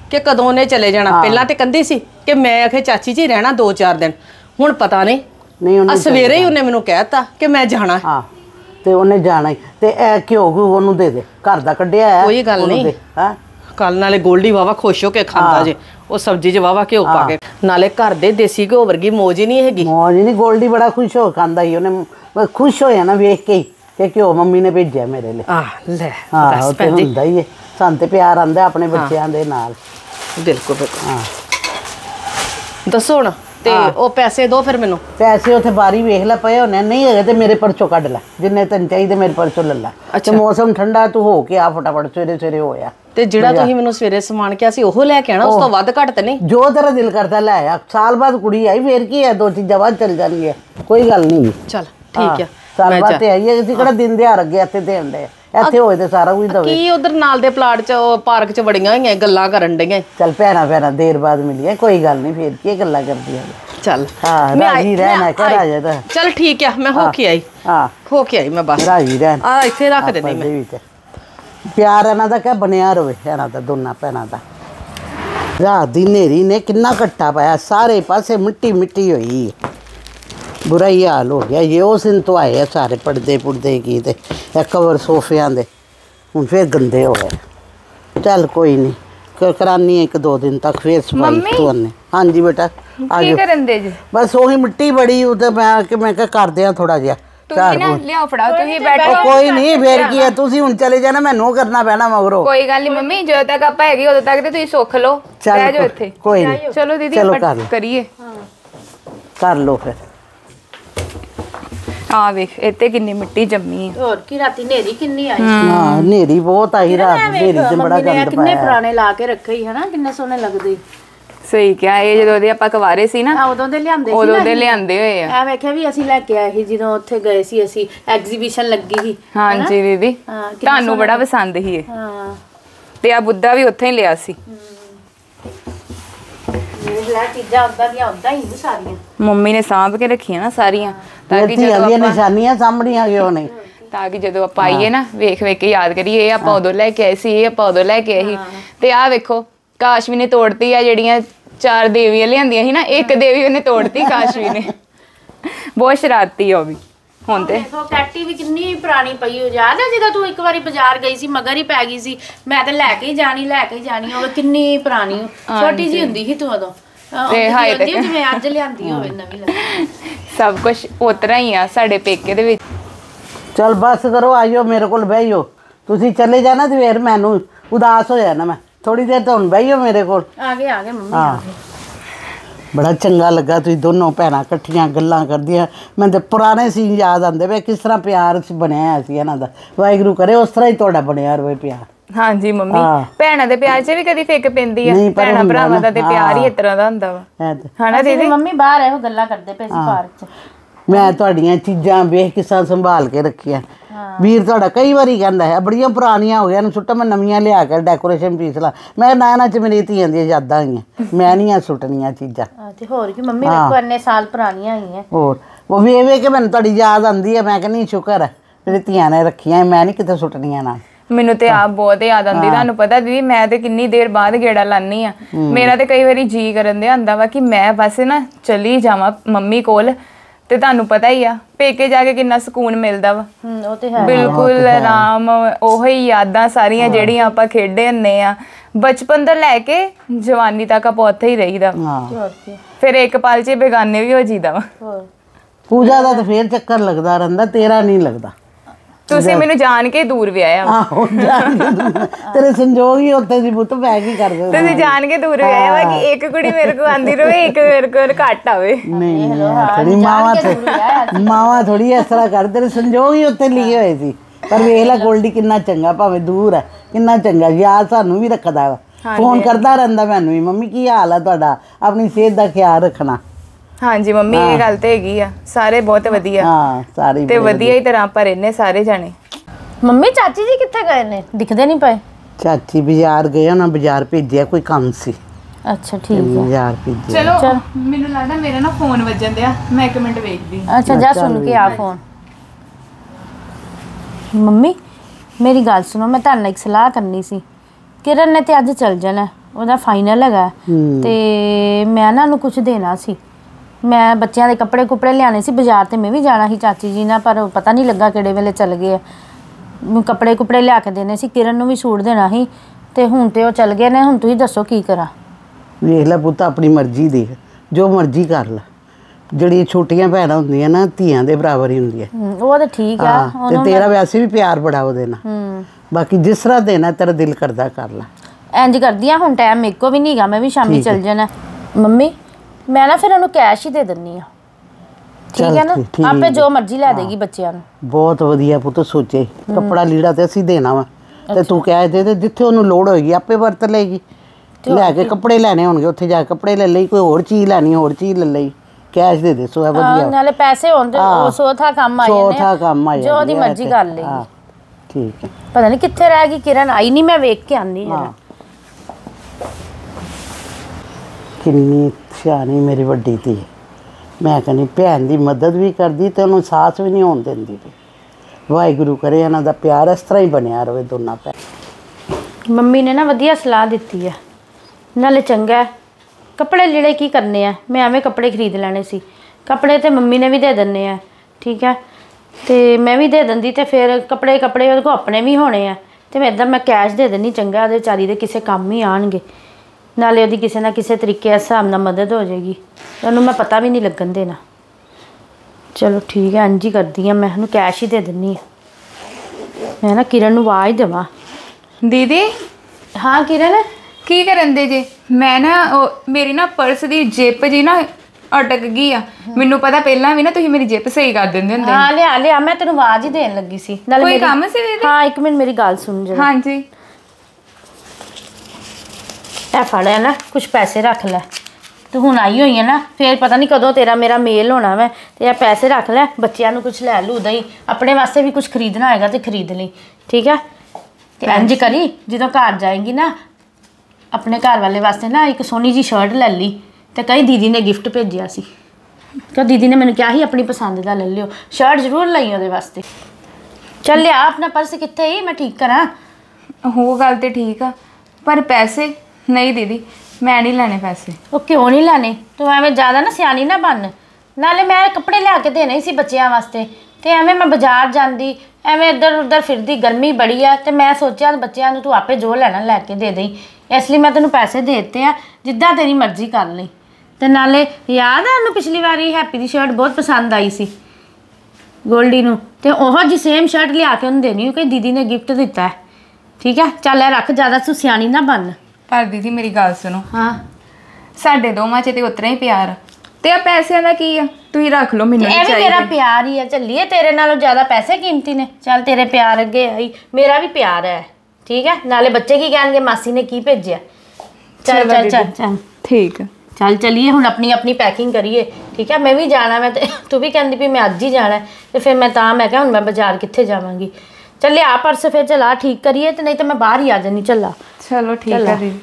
ਕਿ ਕਦੋਂ ਉਹਨੇ ਚਲੇ ਜਾਣਾ। ਪਹਿਲਾਂ ਤੇ ਕਹਿੰਦੀ ਸੀ ਕਿ ਮੈਂ ਆਖੇ ਚਾਚੀ ਜੀ ਰਹਿਣਾ 2-4 ਦਿਨ, ਹੁਣ ਪਤਾ ਨਹੀਂ ਨਹੀਂ ਉਹਨੇ ਸਵੇਰੇ ਹੀ ਉਹਨੇ ਮੈਨੂੰ ਕਹਿਤਾ ਕਿ ਮੈਂ ਜਾਣਾ। ਹਾਂ ਤੇ ਉਹਨੇ ਜਾਣਾ ਹੀ। ਤੇ ਇਹ ਘਿਓ ਉਹਨੂੰ ਦੇ ਦੇ, ਘਰ ਦਾ ਕੱਢਿਆ ਹੈ। ਕੋਈ ਗੱਲ ਨਹੀਂ। ਹਾਂ ਕੱਲ ਨਾਲੇ ਗੋਲਡੀ ਵਾਵਾ ਖੁਸ਼ ਹੋ ਕੇ ਖਾਂਦਾ ਜੇ, ਉਹ ਸਬਜ਼ੀ 'ਚ ਵਾਵਾ ਘਿਓ ਪਾ ਕੇ, ਨਾਲੇ ਘਰ ਦੇ ਦੇਸੀ ਘਿਓ ਵਰਗੀ ਮੌਜ ਹੀ ਨਹੀਂ ਹੈਗੀ। ਮੌਜ ਨਹੀਂ, ਗੋਲਡੀ ਬੜਾ ਖੁਸ਼ ਹੋ ਖਾਂਦਾ ਹੀ। ਉਹਨੇ ਖੁਸ਼ ਹੋਇਆ ਨਾ ਵੇਖ ਕੇ ਹੀ ਕਿ ਘਿਓ ਮੰਮੀ ਨੇ ਭੇਜਿਆ ਮੇਰੇ ਲਈ। ਲੈ ਹਾਂ ਦੱਸ ਉਹ ਤੇ ਭੈਣ ਜੀ, ਹੁੰਦਾ ਹੀ ਹੈ, ਸਾਨੂੰ ਤੇ ਪਿਆਰ ਆਂਦਾ ਆਪਣੇ ਬੱਚਿਆਂ ਦੇ ਨਾਲ। ਬਿਲਕੁਲ ਬਿਲਕੁਲ। ਹਾਂ ਦੱਸੋ ਹੁਣ ਤੇ ਉਹ ਪੈਸੇ ਦੋ ਫਿਰ ਮੈਨੂੰ। ਪੈਸੇ ਉੱਥੇ ਬਾਰੀ ਵੇਖ ਲੈ ਪਏ ਹੋਣੇ, ਨਹੀਂ ਹੈਗੇ ਤੇ ਮੇਰੇ ਪਰਚੋਂ ਕੱਢ ਲੈ, ਜਿੰਨੇ ਤੈਨੂੰ ਚਾਹੀਦੇ ਮੇਰੇ ਪਰਚੋਂ ਲੈ ਲੈ। ਤੇ ਮੌਸਮ ਠੰਡਾ, ਤੂੰ ਹੋ ਕੇ ਆ ਫਟਾਫਟ, ਸਵੇਰੇ ਸਵੇਰੇ ਹੋਇਆ। ਤੇ ਜਿਹੜਾ ਤੁਸੀਂ ਮੈਨੂੰ ਸਵੇਰੇ ਸਮਾਨ ਕਿਹਾ ਸੀ ਉਹ ਲੈ ਕੇ ਆਣਾ, ਉਸ ਤੋਂ ਵੱਧ ਘੱਟ ਤੇ ਨਹੀਂ? ਜੋ ਤੇਰਾ ਦਿਲ ਕਰਦਾ ਲੈ ਆ। ਸਾਲ ਬਾਅਦ ਕੁੜੀ ਆਈ, ਫੇਰ ਕੀ ਹੈ, 2 ਚੀਜ਼ਾਂ ਬਾਅਦ ਚੱਲ ਜਾਣਗੀਆਂ, ਕੋਈ ਗੱਲ ਨਹੀਂ। ਚਲ ਠੀਕ ਆ। ਸਾਲ ਬਾਅਦ ਤੇ ਆਈ ਹੈ, ਅਸੀਂ ਕਿਹੜਾ ਦਿਨ ਦਿਹਾੜ ਅੱਗੇ ਇੱਥੇ ਦੇਣ ਦੇ, ਇੱਥੇ ਹੋਏ ਤੇ ਸਾਰਾ ਕੁਝ ਦਵੇ। ਕੀ ਉਧਰ ਨਾਲ ਦੇ ਪਲਾਟ 'ਚ ਪਾਰਕ 'ਚ ਵੜੀਆਂ ਹੋਈਆਂ ਗੱਲਾਂ ਕਰਨ ਡਈਆਂ? ਚੱਲ ਭੈਣਾ ਦੇਰ ਬਾਅਦ ਮਿਲੀਏ, ਕੋਈ ਗੱਲ ਨਹੀਂ, ਫੇਰ ਕੀ ਗੱਲਾਂ ਕਰਦੀਆਂ। ਚੱਲ ਹਾਂ ਰਾਜੀ ਰਹਿਣਾ ਘਰ ਆ ਜਾ ਤਾਂ। ਚਲ ਠੀਕ ਆ, ਮੈਂ ਹੋ ਕੇ ਆਈ। ਹਾਂ ਹੋ ਕੇ ਆਈ ਮੈਂ ਬਸ। ਰਾਜੀ ਰਹਿਣ। ਆ ਇੱਥੇ ਰੱਖ ਦੇਣੀ ਮੈਂ। ਵਿੱਚ ਪਿਆਰ ਇਹਨਾਂ ਦਾ ਕਿਆ ਬਣਿਆ ਰਵੇ, ਇਹਨਾਂ ਦਾ ਦੋਨਾਂ ਭੈਣਾਂ ਦਾ। ਰਾਤ ਦੀ ਹਨੇਰੀ ਨੇ ਕਿੰਨਾ ਘੱਟਾ ਪਾਇਆ, ਸਾਰੇ ਪਾਸੇ ਮਿੱਟੀ ਮਿੱਟੀ ਹੋਈ, ਬੁਰਾ ਹੀ ਹਾਲ ਹੋ ਗਿਆ। ਇਹ ਉਸ ਦਿਨ ਤੋਂ ਆਏ ਆ ਸਾਰੇ ਪਰਦੇ ਪੁਰਦੇ ਕੀ ਤੇ ਇਹ ਕਵਰ ਸੋਫਿਆਂ ਦੇ, ਹੁਣ ਫੇਰ ਗੰਦੇ ਹੋ ਗਏ। ਚੱਲ ਕੋਈ ਨਹੀਂ, ਕਰਾਨੀ 1-2 ਦਿਨ ਤੱਕ ਫੇਰ ਸਫਾਈ ਕਰਨੇ। ਹਾਂਜੀ ਬੇਟਾ ਆ ਕੀ ਜਾਓ। ਕਰਨ ਦੇ ਜੀ? ਬਸ ਉਹੀ ਮਿੱਟੀ ਬੜੀ, ਉਹ ਤੇ ਮੈਂ ਕਿਹਾ ਕਰਦੇ ਆ ਥੋੜਾ ਜਿਹਾ ਤੁਸੀਂ ਨਾ ਲਿਆਓ ਫੜਾਓ, ਤੁਸੀਂ ਬੈਠੋ। ਕੋਈ ਨਹੀਂ ਫੇਰ ਕੀ ਹੈ, ਤੁਸੀਂ ਹੁਣ ਚਲੇ ਜਾਣਾ, ਮੈਨੂੰ ਕਰਨਾ ਪੈਣਾ ਮਗਰੋਂ। ਕੋਈ ਗੱਲ ਨਹੀਂ ਮੰਮੀ, ਜਦੋਂ ਤੱਕ ਆਪਾਂ ਹੈਗੇ ਉਦੋਂ ਤੱਕ ਤੇ ਤੁਸੀਂ ਸੁੱਖ ਲਓ, ਬਹਿ ਜਾਓ ਇੱਥੇ। ਕੋਈ ਨਹੀਂ, ਚਲੋ ਦੀਦੀ ਚਲੋ ਆਪਾਂ ਕਰ ਕਰੀਏ। ਕਰ ਲਓ ਫਿਰ। ਆ ਵੇਖ ਇੱਥੇ ਕਿੰਨੀ ਮਿੱਟੀ ਜੰਮੀ ਹੈ। ਹੋਰ ਕੀ, ਰਾਤੀ ਨੇਰੀ ਕਿੰਨੀ ਆਈ। ਹਾਂ ਹਨੇਰੀ ਬਹੁਤ ਆਈ ਰਾਤ, ਹਨੇਰੀ ਤੇ ਬੜਾ ਗੰਦ ਕਿੰਨੇ ਪਾਇਆ। ਪੁਰਾਣੇ ਲਾ ਕੇ ਰੱਖੇ ਹੀ ਹਨਾ, ਕਿੰਨੇ ਸੋਹਣੇ ਲੱਗਦੇ। ਸਹੀ ਕਿਹਾ, ਇਹ ਜਦੋਂ ਦੇ ਆਪਾਂ ਕੁਵਾਰੇ ਸੀ ਨਾ, ਉਦੋਂ ਦੇ ਲਿਆਂਦੇ ਸੀ ਉਦੋਂ ਦੇ ਲਿਆਂਦੇ ਹੋਏ ਆ। ਐ ਵੇਖਿਆ ਵੀ ਅਸੀਂ ਲੈ ਕੇ ਆਏ ਸੀ ਜਦੋਂ ਉੱਥੇ ਗਏ ਸੀ, ਅਸੀਂ ਐਗਜ਼ੀਬਿਸ਼ਨ ਲੱਗੀ ਸੀ। ਹਾਂਜੀ ਦੀਦੀ, ਹਾਂ, ਤੁਹਾਨੂੰ ਬੜਾ ਪਸੰਦ ਸੀ ਇਹ। ਹਾਂ ਤੇ ਆ ਬੁੱਧਾ ਵੀ ਉੱਥੇ ਹੀ ਲਿਆ ਸੀ। ਇਹ ਲੈ ਚੀਜ਼ਾਂ ਉਦਾਂ ਦੀਆਂ ਉਦਾਂ ਹੀ ਸਾਰੀਆਂ ਮੰਮੀ ਨੇ ਸਾਂਭ ਕੇ ਰੱਖੀਆਂ ਨਾ ਸਾਰੀਆਂ, ਤਾਂ ਕਿ ਧੀਆਂ ਜਦੋਂ ਦੀਆਂ ਨਿਸ਼ਾਨੀਆਂ ਸਾਹਮਣੀਆਂ ਕਿਉਂ ਨਹੀਂ। ਤਾਂ ਕਿ ਜਦੋਂ ਆਪਾਂ ਆਈਏ ਨਾ, ਵੇਖ ਵੇਖ ਕੇ ਯਾਦ ਕਰੀਏ, ਇਹ ਆਪਾਂ ਉਦੋਂ ਲੈ ਕੇ ਆਏ ਸੀ, ਇਹ ਆਪਾਂ ਉਦੋਂ ਲੈ ਕੇ ਆਏ ਸੀ। ਤੇ ਆਹ ਵੇਖੋ ਕਾਸ਼ਵੀ ਨੇ ਤੋੜਤੀ ਆ, ਜਿਹੜੀਆਂ 4 ਦੇਵੀਆਂ ਲਿਆਂਦੀਆਂ ਸੀ ਨਾ, ਇੱਕ ਦੇਵੀ ਉਹਨੇ ਤੋੜਤੀ ਕਾਸ਼ਵੀ ਨੇ। ਬਹੁਤ ਸ਼ਰਾਰਤੀ ਆ ਉਹ ਵੀ। ਹੁਣ ਤੇ ਦੇਖੋ ਕੈਟੀ ਵੀ ਕਿੰਨੀ ਪੁਰਾਣੀ ਪਈ ਹੋ, ਯਾਦ ਹੈ ਜਦੋਂ ਤੂੰ ਇੱਕ ਵਾਰੀ ਬਾਜ਼ਾਰ ਗਈ ਸੀ, ਮਗਰ ਹੀ ਪੈ ਗਈ ਸੀ, ਮੈਂ ਤੇ ਲੈ ਕੇ ਹੀ ਜਾਣੀ ਉਹ ਕਿੰਨੀ ਪੁਰਾਣੀ, ਛੋਟੀ ਜੀ ਹੁੰਦੀ ਸੀ ਤੂੰ ਉਦੋਂ। ਤੇ ਹਾਏ ਤੱਕ ਜਿਵੇਂ ਅੱਜ ਲਿਆਂਦੀ ਹੋਵੇ ਨਵੀਂ ਲੱਗੀ। ਸਭ ਕੁਝ ਉਤਰਾ ਹੀ ਆ ਸਾਡੇ ਪੇਕੇ ਦੇ ਵਿੱਚ। ਚਲ ਬਸ ਕਰੋ, ਆਇਓ ਮੇਰੇ ਕੋਲ ਬਹਿਓ। ਤੁਸੀਂ ਚਲੇ ਜਾਣਾ ਤੇ ਫਿਰ ਮੈਨੂੰ ਉਦਾਸ ਹੋ ਜਾਣਾ, ਮੈਂ ਥੋੜੀ ਦੇਰ ਤੋਂ ਹੁਣ ਬਹਿਓ ਮੇਰੇ ਕੋਲ। ਆ ਗਏ ਮੰਮੀ। ਹਾਂ ਬੜਾ ਚੰਗਾ ਲੱਗਾ, ਤੁਸੀਂ ਦੋਨੋਂ ਭੈਣਾਂ ਇਕੱਠੀਆਂ ਗੱਲਾਂ ਕਰਦੀਆਂ। ਮੈਨੂੰ ਤੇ ਪੁਰਾਣੇ ਸੀਨ ਯਾਦ ਆਉਂਦੇ ਵੇ, ਕਿਸ ਤਰ੍ਹਾਂ ਪਿਆਰ ਬਣਿਆ ਸੀ ਇਹਨਾਂ ਦਾ। ਵਾਹਿਗੁਰੂ ਕਰੇ ਉਸ ਤਰ੍ਹਾਂ ਹੀ ਤੁਹਾਡਾ ਬਣਿਆ ਰਵੇ ਪਿਆਰ। ਹਾਂਜੀ ਮੰਮੀ, ਭੈਣਾਂ ਦੇ ਪਿਆਰ 'ਚ ਵੀ ਕਦੀ ਫਿੱਕ ਪੈਂਦੀ ਆ, ਭੈਣਾਂ ਭਰਾਵਾਂ ਦਾ ਤੇ ਪਿਆਰ ਹੀ ਇਸ ਤਰ੍ਹਾਂ ਦਾ ਹੁੰਦਾ ਵਾ, ਹਨਾ ਦੀਦੀ? ਮੰਮੀ ਬਾਹਰ ਇਹੋ ਗੱਲਾਂ ਕਰਦੇ ਪਏ ਸੀ ਪਾਰਕ 'ਚ। ਮੈਂ ਤੁਹਾਡੀਆਂ ਚੀਜ਼ਾਂ ਵੇਖ ਕਿਸ ਤਰ੍ਹਾਂ ਸੰਭਾਲ ਕੇ ਰੱਖੀਆਂ। ਵੀਰ ਤੁਹਾਡਾ ਕਈ ਵਾਰੀ ਕਹਿੰਦਾ ਹੈ ਬੜੀਆਂ ਪੁਰਾਣੀਆਂ ਹੋ ਗਈਆਂ ਨੂੰ ਸੁੱਟਾਂ, ਮੈਂ ਨਵੀਆਂ ਲਿਆ ਕੇ ਡੈਕੋਰੇਸ਼ਨ ਪੀਸ ਲਾ। ਮੈਂ ਨਾ ਚ ਮੇਰੀ ਧੀਆਂ ਦੀਆਂ ਯਾਦਾਂ ਆਈਆਂ, ਮੈਂ ਨਹੀਂ ਆ ਸੁੱਟਣੀਆਂ ਚੀਜ਼ਾਂ। ਤੇ ਹੋਰ ਕੀ ਮੰਮੀ ਵੇਖੋ ਇੰਨੇ ਸਾਲ ਪੁਰਾਣੀਆਂ ਆਈਆਂ। ਹੋਰ ਉਹ ਵੇਖ ਕੇ ਮੈਨੂੰ ਤੁਹਾਡੀ ਯਾਦ ਆਉਂਦੀ ਹੈ, ਮੈਂ ਕਹਿੰਦੀ ਸ਼ੁਕਰ ਹੈ ਮੇਰੀ ਧੀਆਂ ਨੇ ਰੱਖੀਆਂ, ਮੈਂ ਨਹੀਂ ਕਿਤੇ ਸੁੱਟਣੀਆਂ ਨਾ। ਮੈਨੂੰ ਤੇ ਆਪ ਬਹੁਤ ਯਾਦ ਆਉਂਦੀ। ਤੁਹਾਨੂੰ ਪਤਾ ਦੀਦੀ, ਮੈਂ ਤੇ ਕਿੰਨੀ ਦੇਰ ਬਾਅਦ ਗੇੜਾ ਲਾਨੀ ਆ। ਮੇਰਾ ਤੇ ਕਈ ਵਾਰੀ ਜੀ ਕਰਨ ਦੇ ਆਂਦਾ ਵਾ ਕਿ ਮੈਂ ਬਸ ਨਾ ਚਲੀ ਜਾਵਾਂ ਮੰਮੀ ਕੋਲ। ਤੇ ਤੁਹਾਨੂੰ ਪਤਾ ਹੀ ਆ ਪੇਕੇ ਜਾ ਕੇ ਕਿੰਨਾ ਸਕੂਨ ਮਿਲਦਾ ਵਾ। ਉਹ ਤੇ ਹੈ, ਬਿਲਕੁਲ ਆਰਾਮ, ਉਹੀ ਯਾਦਾਂ ਸਾਰੀਆਂ ਜਿਹੜੀਆਂ ਆਪਾਂ ਖੇਡੇ ਹੁੰਨੇ ਆ ਬਚਪਨ ਤੋਂ ਲੈ ਕੇ ਜਵਾਨੀ ਤੱਕ, ਆਪਾਂ ਉੱਥੇ ਹੀ ਰਹੀਦਾ। ਫਿਰ ਇੱਕ ਪਲ 'ਚ ਬੇਗਾਨੇ ਵੀ ਹੋ ਜੀਦਾ ਵਾ। ਪੂਜਾ ਦਾ ਤਾਂ ਫੇਰ ਚੱਕਰ ਲੱਗਦਾ ਰਹਿੰਦਾ, ਤੇਰਾ ਨਹੀਂ ਲੱਗਦਾ। ਤੁਸੀਂ ਮੈਨੂੰ ਜਾਣ ਕੇ ਦੂਰ ਵਿਆਹਿਆ ਵਾ। ਆਹੋ ਤੇਰੇ ਸੰਜੋਗ ਹੀ ਉੱਥੇ ਦੀ ਪੁੱਤ ਪੈ ਕੀ ਕਰਦੇ। ਤੁਸੀਂ ਜਾਣ ਕੇ ਦੂਰ ਵਿਆਹਿਆ ਵਾ ਕਿ ਇੱਕ ਕੁੜੀ ਮੇਰੇ ਕੋਲ ਆਂਦੀ ਰਵੇ, ਇੱਕ ਮੇਰੇ ਕੋਲ ਘੱਟ ਆਵੇ। ਨਹੀਂ ਥੋੜੀ ਮਾਵਾਂ ਥੋੜੀ ਇਸ ਤਰ੍ਹਾਂ ਕਰਦੇ, ਤੇਰੇ ਸੰਜੋਗ ਹੀ ਉੱਥੇ ਲਿਖੇ ਹੋਏ ਸੀ। ਪਰ ਵੇਖ ਲੈ ਗੋਲਡੀ ਕਿੰਨਾ ਚੰਗਾ, ਭਾਵੇਂ ਦੂਰ ਹੈ ਕਿੰਨਾ ਚੰਗਾ, ਯਾਦ ਸਾਨੂੰ ਵੀ ਰੱਖਦਾ ਵਾ, ਫੋਨ ਕਰਦਾ ਰਹਿੰਦਾ ਮੈਨੂੰ ਵੀ, ਮੰਮੀ ਕੀ ਹਾਲ ਆ ਤੁਹਾਡਾ, ਆਪਣੀ ਸਿਹਤ ਦਾ ਖਿਆਲ ਰੱਖਣਾ। ਹਾਂਜੀ ਮੰਮੀ, ਇਹ ਗੱਲ ਤੇ ਹੈਗੀ ਆ, ਸਾਰੇ ਬਹੁਤ ਵਧੀਆ। ਹਾਂ ਸਾਰੇ ਤੇ ਵਧੀਆ ਹੀ ਤਰ੍ਹਾਂ ਆਪਾਂ ਰਹਿੰਦੇ ਸਾਰੇ ਜਾਣੇ। ਮੰਮੀ ਚਾਚੀ ਜੀ ਕਿੱਥੇ ਗਏ ਨੇ, ਦਿਖਦੇ ਨਹੀਂ ਪਏ? ਚਾਚੀ ਬਾਜ਼ਾਰ ਗਏ, ਉਹਨਾਂ ਬਾਜ਼ਾਰ ਭੇਜਿਆ, ਕੋਈ ਕੰਮ ਸੀ। ਅੱਛਾ ਠੀਕ ਹੈ, ਬਾਜ਼ਾਰ ਭੇਜਿਆ। ਚਲੋ ਮੈਨੂੰ ਲੱਗਦਾ ਮੇਰਾ ਨਾ ਫੋਨ ਵੱਜਣ ਦਿਆ, ਮੈਂ 1 ਮਿੰਟ ਵੇਖਦੀ। ਅੱਛਾ ਜਾ ਸੁਣ ਕੇ ਆ ਫੋਨ। ਮੰਮੀ ਮੇਰੀ ਗੱਲ ਸੁਣੋ, ਮੈਂ ਤੁਹਾਡੇ ਨਾਲ ਇੱਕ ਸਲਾਹ ਕਰਨੀ ਸੀ। ਕਿਰਨ ਨੇ ਤੇ ਅੱਜ ਚੱਲ ਜਾਣਾ, ਉਹਦਾ ਫਾਈਨਲ ਹੈਗਾ ਤੇ ਮੈਂ ਨਾ ਉਹਨੂੰ ਕੁਝ ਦੇਣਾ ਸੀ। ਮੈਂ ਬੱਚਿਆਂ ਦੇ ਕੱਪੜੇ ਕੁਪੜੇ ਲਿਆਣੇ ਸੀ ਬਾਜ਼ਾਰ, ਤੇ ਮੈਂ ਵੀ ਜਾਣਾ ਸੀ ਚਾਚੀ ਜੀ ਨਾਲ, ਪਰ ਪਤਾ ਨਹੀਂ ਲੱਗਾ ਕਿਹੜੇ ਵੇਲੇ ਚੱਲ ਗਏ ਆ। ਕੱਪੜੇ ਕੁਪੜੇ ਲਿਆ ਕੇ ਦੇਣੇ ਸੀ, ਕਿਰਨ ਨੂੰ ਵੀ ਸੂਟ ਦੇਣਾ ਸੀ, ਤੇ ਹੁਣ ਤੇ ਉਹ ਚੱਲ ਗਏ ਨੇ। ਹੁਣ ਤੁਸੀਂ ਦੱਸੋ ਕੀ ਕਰਾਂ? ਵੇਖ ਲੈ ਪੁੱਤ, ਆਪਣੀ ਮਰਜ਼ੀ ਦੇਖ, ਜੋ ਮਰਜ਼ੀ ਕਰ ਲੈ। ਜਿਹੜੀ ਛੋਟੀਆਂ ਭੈਣਾਂ ਹੁੰਦੀਆਂ ਨਾ, ਧੀਆਂ ਦੇ ਬਰਾਬਰ ਹੀ ਹੁੰਦੀਆਂ। ਉਹ ਤਾਂ ਠੀਕ ਆ। ਤੇ ਤੇਰਾ ਵੈਸੇ ਵੀ ਪਿਆਰ ਬੜਾ ਉਹਦੇ ਨਾਲ। ਬਾਕੀ ਜਿਸ ਤਰ੍ਹਾਂ ਦੇਣਾ ਤੇਰਾ ਦਿਲ ਕਰਦਾ ਕਰ ਲੈ। ਇੰਜ ਕਰਦੀ ਆ, ਹੁਣ ਟਾਈਮ ਮੇਰੇ ਕੋ ਵੀ ਨਹੀਂਗਾ, ਮੈਂ ਵੀ ਸ਼ਾਮੀ ਚੱਲ ਜਾਣਾ। ਮੰਮੀ ਮੈਂ ਨਾ ਫਿਰ ਉਹਨੂੰ ਕੈਸ਼ ਹੀ ਦੇ ਦਿੰਨੀ ਆ, ਠੀਕ ਹੈ ਨਾ? ਆਪੇ ਜੋ ਮਰਜ਼ੀ ਲੈ ਦੇਗੀ ਬੱਚਿਆਂ ਨੂੰ। ਬਹੁਤ ਵਧੀਆ ਪੁੱਤ ਸੋਚੇ। ਕੱਪੜਾ ਲੀੜਾ ਤੇ ਅਸੀਂ ਦੇਣਾ ਵਾ, ਤੇ ਤੂੰ ਕਹਿ ਦੇ ਤੇ ਜਿੱਥੇ ਉਹਨੂੰ ਲੋੜ ਹੋਏਗੀ ਆਪੇ ਵਰਤ ਲਏਗੀ। ਲੈ ਕੇ ਕੱਪੜੇ ਲੈਣੇ ਹੋਣਗੇ ਉੱਥੇ ਜਾ ਕੇ ਕੱਪੜੇ ਲੈ ਲਈ, ਕੋਈ ਹੋਰ ਚੀਜ਼ ਲੈਣੀ ਹੋਰ ਚੀਜ਼ ਲੈ ਲਈ, ਕੈਸ਼ ਦੇ ਦੇ। ਸੋ ਹੈ ਵਧੀਆ, ਨਾਲੇ ਪੈਸੇ ਹੋਣ ਤੇ ਉਹ ਸੋਥਾ ਕੰਮ ਆ ਜਾਂਦੇ, ਸੋਥਾ ਕੰਮ ਆ ਜਾਂਦਾ, ਜੋ ਉਹਦੀ ਮਰਜ਼ੀ ਕਰ ਲੇਗੀ। ਠੀਕ ਹੈ। ਪਤਾ ਨਹੀਂ ਕਿੱਥੇ ਰਹਿ ਗਈ ਕਿਰਨ, ਆਈ ਨਹੀਂ, ਮੈਂ ਵੇਖ ਕੇ ਆਨੀ ਜਰਾ। ਕਿੰਨੀ ਸਿਆਣੀ ਮੇਰੀ ਵੱਡੀ ਧੀ। ਮੈਂ ਕਹਿੰਦੀ ਭੈਣ ਦੀ ਮਦਦ ਵੀ ਕਰਦੀ ਤੇ ਉਹਨੂੰ ਸਾਥ ਵੀ ਨਹੀਂ ਹੋਣ ਦਿੰਦੀ। ਵਾਹਿਗੁਰੂ ਕਰੇ ਇਹਨਾਂ ਦਾ ਪਿਆਰ ਇਸ ਤਰ੍ਹਾਂ ਹੀ ਬਣਿਆ ਰਵੇ ਦੋਨਾਂ ਭੈਣ। ਮੰਮੀ ਨੇ ਨਾ ਵਧੀਆ ਸਲਾਹ ਦਿੱਤੀ ਹੈ, ਨਾਲੇ ਚੰਗਾ ਕੱਪੜੇ ਲੀੜੇ ਕੀ ਕਰਨੇ ਆ, ਮੈਂ ਐਵੇਂ ਕੱਪੜੇ ਖਰੀਦ ਲੈਣੇ ਸੀ। ਕੱਪੜੇ ਤੇ ਮੰਮੀ ਨੇ ਵੀ ਦੇ ਦਿੰਨੇ ਆ, ਠੀਕ ਹੈ, ਤੇ ਮੈਂ ਵੀ ਦੇ ਦਿੰਦੀ, ਤੇ ਫਿਰ ਕੱਪੜੇ ਉਹਦੇ ਕੋਲ ਆਪਣੇ ਵੀ ਹੋਣੇ ਆ, ਤੇ ਮੈਂ ਇੱਦਾਂ ਮੈਂ ਕੈਸ਼ ਦੇ ਦਿੰਦੀ। ਚੰਗਾ, ਉਹਦੇ ਵਿਚਾਰੀ ਦੇ ਕਿਸੇ ਕੰਮ ਹੀ ਆਣਗੇ, ਨਾਲੇ ਉਹਦੀ ਕਿਸੇ ਨਾ ਕਿਸੇ ਤਰੀਕੇ ਇਸ ਹਿਸਾਬ ਨਾਲ ਮਦਦ ਹੋ ਜਾਏਗੀ, ਉਹਨੂੰ ਮੈਂ ਪਤਾ ਵੀ ਨਹੀਂ ਲੱਗਣ ਦੇਣਾ। ਚਲੋ ਠੀਕ ਹੈ, ਇੰਝ ਹੀ ਕਰਦੀ ਹਾਂ, ਮੈਂ ਉਹਨੂੰ ਕੈਸ਼ ਹੀ ਦੇ ਦਿੰਨੀ ਆ। ਮੈਂ ਨਾ ਕਿਰਨ ਨੂੰ ਆਵਾਜ਼ ਦੇਵਾਂ। ਦੀਦੀ ਹਾਂ ਕਿਰਨ, ਕੀ ਕਰਨ ਦੇ ਜੇ? ਮੈਂ ਨਾ ਮੇਰੀ ਨਾ ਪਰਸ ਦੀ ਜਿੱਪ ਜੀ ਨਾ ਅਟਕ ਗਈ ਆ। ਮੈਨੂੰ ਪਤਾ ਪਹਿਲਾਂ ਵੀ ਨਾ ਤੁਸੀਂ ਮੇਰੀ ਜਿੱਪ ਸਹੀ ਕਰ ਦਿੰਦੇ ਹੁੰਦੇ। ਹਾਂ ਲਿਆ, ਮੈਂ ਤੈਨੂੰ ਆਵਾਜ਼ ਹੀ ਦੇਣ ਲੱਗੀ ਸੀ। ਨਾਲੇ ਕੋਈ ਕੰਮ ਸੀ ਦੀਦੀ? ਹਾਂ, ਇੱਕ ਮਿੰਟ ਮੇਰੀ ਗੱਲ ਸੁਣ ਜਰਾ। ਹਾਂਜੀ। ਇਹ ਫੜ ਹੈ ਨਾ, ਕੁਝ ਪੈਸੇ ਰੱਖ ਲੈ, ਤੂੰ ਹੁਣ ਆਈ ਹੋਈ ਹੈ ਨਾ, ਫਿਰ ਪਤਾ ਨਹੀਂ ਕਦੋਂ ਤੇਰਾ ਮੇਰਾ ਮੇਲ ਹੋਣਾ ਵੈ, ਤੇ ਇਹ ਪੈਸੇ ਰੱਖ ਲੈ, ਬੱਚਿਆਂ ਨੂੰ ਕੁਝ ਲੈ ਲੂ ਦਈ, ਆਪਣੇ ਵਾਸਤੇ ਵੀ ਕੁਝ ਖਰੀਦਣਾ ਹੋਏਗਾ ਤੇ ਖਰੀਦ ਲਈ, ਠੀਕ ਹੈ? ਤੇ ਇੰਝ ਕਰੀ, ਜਦੋਂ ਘਰ ਜਾਏਂਗੀ ਨਾ, ਆਪਣੇ ਘਰ ਵਾਲੇ ਵਾਸਤੇ ਨਾ ਇੱਕ ਸੋਹਣੀ ਜੀ ਸ਼ਰਟ ਲੈ ਲਈ, ਤੇ ਕਈ ਦੀਦੀ ਨੇ ਗਿਫਟ ਭੇਜਿਆ ਸੀ, ਕਿ ਦੀਦੀ ਨੇ ਮੈਨੂੰ ਕਿਹਾ ਸੀ ਆਪਣੀ ਪਸੰਦ ਦਾ ਲੈ ਲਿਓ, ਸ਼ਰਟ ਜ਼ਰੂਰ ਲਈ ਉਹਦੇ ਵਾਸਤੇ। ਚੱਲ ਲਿਆ, ਆਪਣਾ ਪਰਸ ਕਿੱਥੇ ਹੀ, ਮੈਂ ਠੀਕ ਕਰਾਂ। ਉਹ ਗੱਲ ਤੇ ਠੀਕ ਆ, ਪਰ ਪੈਸੇ ਨਹੀਂ ਦੀਦੀ, ਮੈਂ ਨਹੀਂ ਲੈਣੇ ਪੈਸੇ। ਉਹ ਕਿਉਂ ਨਹੀਂ ਲੈਣੇ? ਤੂੰ ਐਵੇਂ ਜ਼ਿਆਦਾ ਨਾ ਸਿਆਣੀ ਨਾ ਬਣ। ਨਾਲੇ ਮੈਂ ਕੱਪੜੇ ਲਿਆ ਕੇ ਦੇਣੇ ਸੀ ਬੱਚਿਆਂ ਵਾਸਤੇ, ਤੇ ਐਵੇਂ ਮੈਂ ਬਾਜ਼ਾਰ ਜਾਂਦੀ, ਐਵੇਂ ਇੱਧਰ ਉੱਧਰ ਫਿਰਦੀ, ਗਰਮੀ ਬੜੀ ਆ, ਤੇ ਮੈਂ ਸੋਚਿਆ ਬੱਚਿਆਂ ਨੂੰ ਤੂੰ ਆਪੇ ਜੋ ਲੈਣਾ ਲੈ ਕੇ ਦੇ ਦੇਈ, ਇਸ ਲਈ ਮੈਂ ਤੈਨੂੰ ਪੈਸੇ ਦੇ ਦਿੱਤੇ ਆ, ਜਿੱਦਾਂ ਤੇਰੀ ਮਰਜ਼ੀ ਕਰ ਲਈ। ਤੇ ਨਾਲੇ ਯਾਦ ਆ ਉਹਨੂੰ ਪਿਛਲੀ ਵਾਰੀ ਹੈਪੀ ਦੀ ਸ਼ਰਟ ਬਹੁਤ ਪਸੰਦ ਆਈ ਸੀ ਗੋਲਡੀ ਨੂੰ, ਤੇ ਉਹ ਜੀ ਸੇਮ ਸ਼ਰਟ ਲਿਆ ਕੇ ਉਹਨੂੰ ਦੇਣੀ, ਕਿ ਦੀਦੀ ਨੇ ਗਿਫਟ ਦਿੱਤਾ ਹੈ, ਠੀਕ ਹੈ? ਚੱਲ ਇਹ ਰੱਖ, ਜ਼ਿਆਦਾ ਤੂੰ ਸਿਆਣੀ ਨਾ ਬਣ। ਪਰ ਦੀਦੀ ਮੇਰੀ ਗੱਲ ਸੁਣੋ, ਹਾਂ, ਸਾਡੇ ਦੋਵਾਂ 'ਚ ਤੇ ਉਤਰਾ ਹੀ ਪਿਆਰ ਆ, ਤੇ ਆ ਪੈਸਿਆਂ ਦਾ ਕੀ ਆ? ਤੁਸੀਂ ਰੱਖ ਲਓ, ਮੈਨੂੰ ਇਹ ਵੀ ਮੇਰਾ ਪਿਆਰ ਹੀ ਆ। ਚੱਲੀਏ, ਤੇਰੇ ਨਾਲੋਂ ਜ਼ਿਆਦਾ ਪੈਸੇ ਕੀਮਤੀ ਨੇ। ਚੱਲ ਤੇਰੇ ਪਿਆਰ ਅੱਗੇ ਆਈ, ਮੇਰਾ ਵੀ ਪਿਆਰ ਹੈ, ਠੀਕ ਹੈ? ਨਾਲੇ ਬੱਚੇ ਕੀ ਕਹਿਣਗੇ, ਮਾਸੀ ਨੇ ਕੀ ਭੇਜਿਆ। ਚੱਲ ਚੱਲ ਚੱਲ ਚੱਲ, ਠੀਕ ਆ, ਚੱਲ ਚਲੀਏ ਹੁਣ, ਆਪਣੀ ਆਪਣੀ ਪੈਕਿੰਗ ਕਰੀਏ, ਠੀਕ ਹੈ? ਮੈਂ ਵੀ ਜਾਣਾ, ਮੈਂ ਤੇ ਤੂੰ ਵੀ ਕਹਿੰਦੀ ਵੀ ਮੈਂ ਅੱਜ ਹੀ ਜਾਣਾ, ਤੇ ਫਿਰ ਮੈਂ ਕਿਹਾ ਹੁਣ ਮੈਂ ਬਾਜ਼ਾਰ ਕਿੱਥੇ ਜਾਵਾਂਗੀ। ਚੱਲ ਆ ਪਰਸ, ਫਿਰ ਚਲਾ ਠੀਕ ਕਰੀਏ, ਤੇ ਨਹੀਂ ਤਾਂ ਮੈਂ ਬਾਹਰ ਹੀ ਆ ਜਾਣੀ। ਚੱਲਾ, ਚਲੋ ਠੀਕ ਆ ਦੀਦੀ।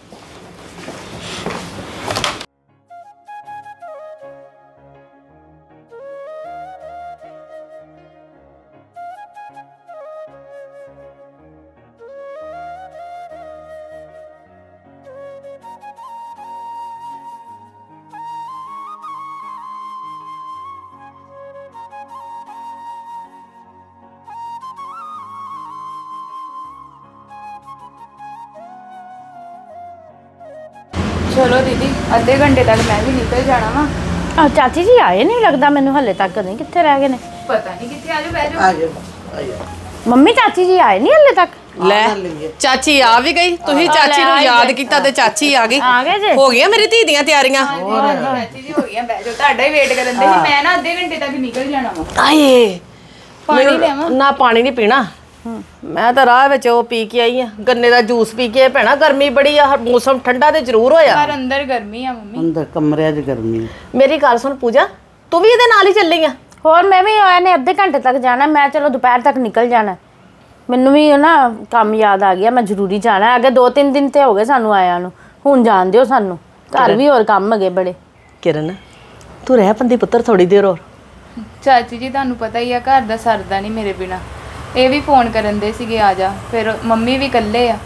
ਚਲੋ ਦੀਦੀ, ਅੱਧੇ ਘੰਟੇ ਤੱਕ ਮੈਂ ਵੀ ਨਿਕਲ ਜਾਣਾ ਵਾ। ਆ ਚਾਚੀ ਜੀ ਆਏ ਨਹੀਂ ਲੱਗਦਾ ਮੈਨੂੰ ਹਲੇ ਤੱਕ, ਨਹੀਂ ਕਿੱਥੇ ਰਹਿ ਗਏ ਨੇ? ਪਤਾ ਨਹੀਂ ਕਿੱਥੇ, ਆਜੋ ਬਹਿ ਜਾਓ। ਆਜੋ ਮੰਮੀ ਚਾਚੀ ਜੀ ਆਏ ਨਹੀਂ ਹਲੇ ਤੱਕ? ਲੈ ਚਾਚੀ ਆ ਵੀ ਗਈ, ਤੁਸੀਂ ਚਾਚੀ ਨੂੰ ਯਾਦ ਕੀਤਾ ਤੇ ਚਾਚੀ ਆ ਗਈ। ਆ ਗਏ ਜੇ? ਹੋ ਗਈਆਂ ਮੇਰੀ ਧੀ ਦੀਆਂ ਤਿਆਰੀਆਂ? ਚਾਚੀ ਜੀ ਹੋ ਗਈਆਂ, ਬਹਿ ਜਾਓ, ਤੁਹਾਡਾ ਹੀ ਵੇਟ ਕਰਨ ਦੇ ਸੀ। ਮੈਂ ਨਾ ਅੱਧੇ ਘੰਟੇ ਤੱਕ ਨਿਕਲ ਜਾਣਾ ਵਾ। ਆਏ ਪਾਣੀ ਲਿਆਵਾਂ? ਨਾ ਪਾਣੀ ਨਹੀਂ ਪੀਣਾ, ਮੈਂ ਤਾਂ ਰਾਹ ਵਿੱਚ ਉਹ ਪੀ ਕੇ ਆਈ ਆ, ਗੰਨੇ ਦਾ ਜੂਸ ਪੀ ਕੇ। ਭੈਣਾ ਗਰਮੀ ਬੜੀ ਆ, ਮੌਸਮ ਠੰਡਾ ਤੇ ਜ਼ਰੂਰ ਹੋਇਆ, ਪਰ ਅੰਦਰ ਗਰਮੀ ਆ ਮੰਮੀ। ਅੰਦਰ ਕਮਰਿਆਂ 'ਚ ਗਰਮੀ। ਮੇਰੀ ਗੱਲ ਸੁਣ ਪੂਜਾ, ਤੂੰ ਵੀ ਇਹਦੇ ਨਾਲ ਹੀ ਚੱਲੀ ਆ? ਹੋਰ ਮੈਂ ਵੀ ਇਹਨੇ ਅੱਧੇ ਘੰਟੇ ਤੱਕ ਜਾਣਾ, ਮੈਂ ਚਲੋ ਦੁਪਹਿਰ ਤੱਕ ਨਿਕਲ ਜਾਣਾ। ਮੈਨੂੰ ਵੀ ਨਾ ਕੰਮ ਯਾਦ ਆ ਗਿਆ, ਮੈਂ ਜ਼ਰੂਰੀ ਜਾਣਾ। ਅੱਗੇ 2-3 ਦਿਨ ਤੇ ਹੋ ਗਏ ਸਾਨੂੰ ਆਇਆ ਨੂੰ, ਹੁਣ ਜਾਣ ਦਿਓ ਸਾਨੂੰ, ਘਰ ਵੀ ਹੋਰ ਕੰਮ ਹੈਗੇ ਬੜੇ। ਕਿਰਨ ਤੂੰ ਰਹਿ ਪੰਦੀ ਪੁੱਤਰ ਥੋੜੀ ਦੇਰ ਹੋਰ। ਚਾਚੀ ਜੀ ਤੁਹਾਨੂੰ ਪਤਾ ਹੀ ਆ, ਘਰ ਦਾ ਸਰਦਾ ਨਹੀਂ ਮੇਰੇ ਬਿਨਾ। ਇਹ ਵੀ ਫੋਨ ਕਰਨ ਦੇ ਸੀਗੇ ਆ ਜਾ, ਫਿਰ ਮੰਮੀ ਵੀ ਇਕੱਲੇ ਆ,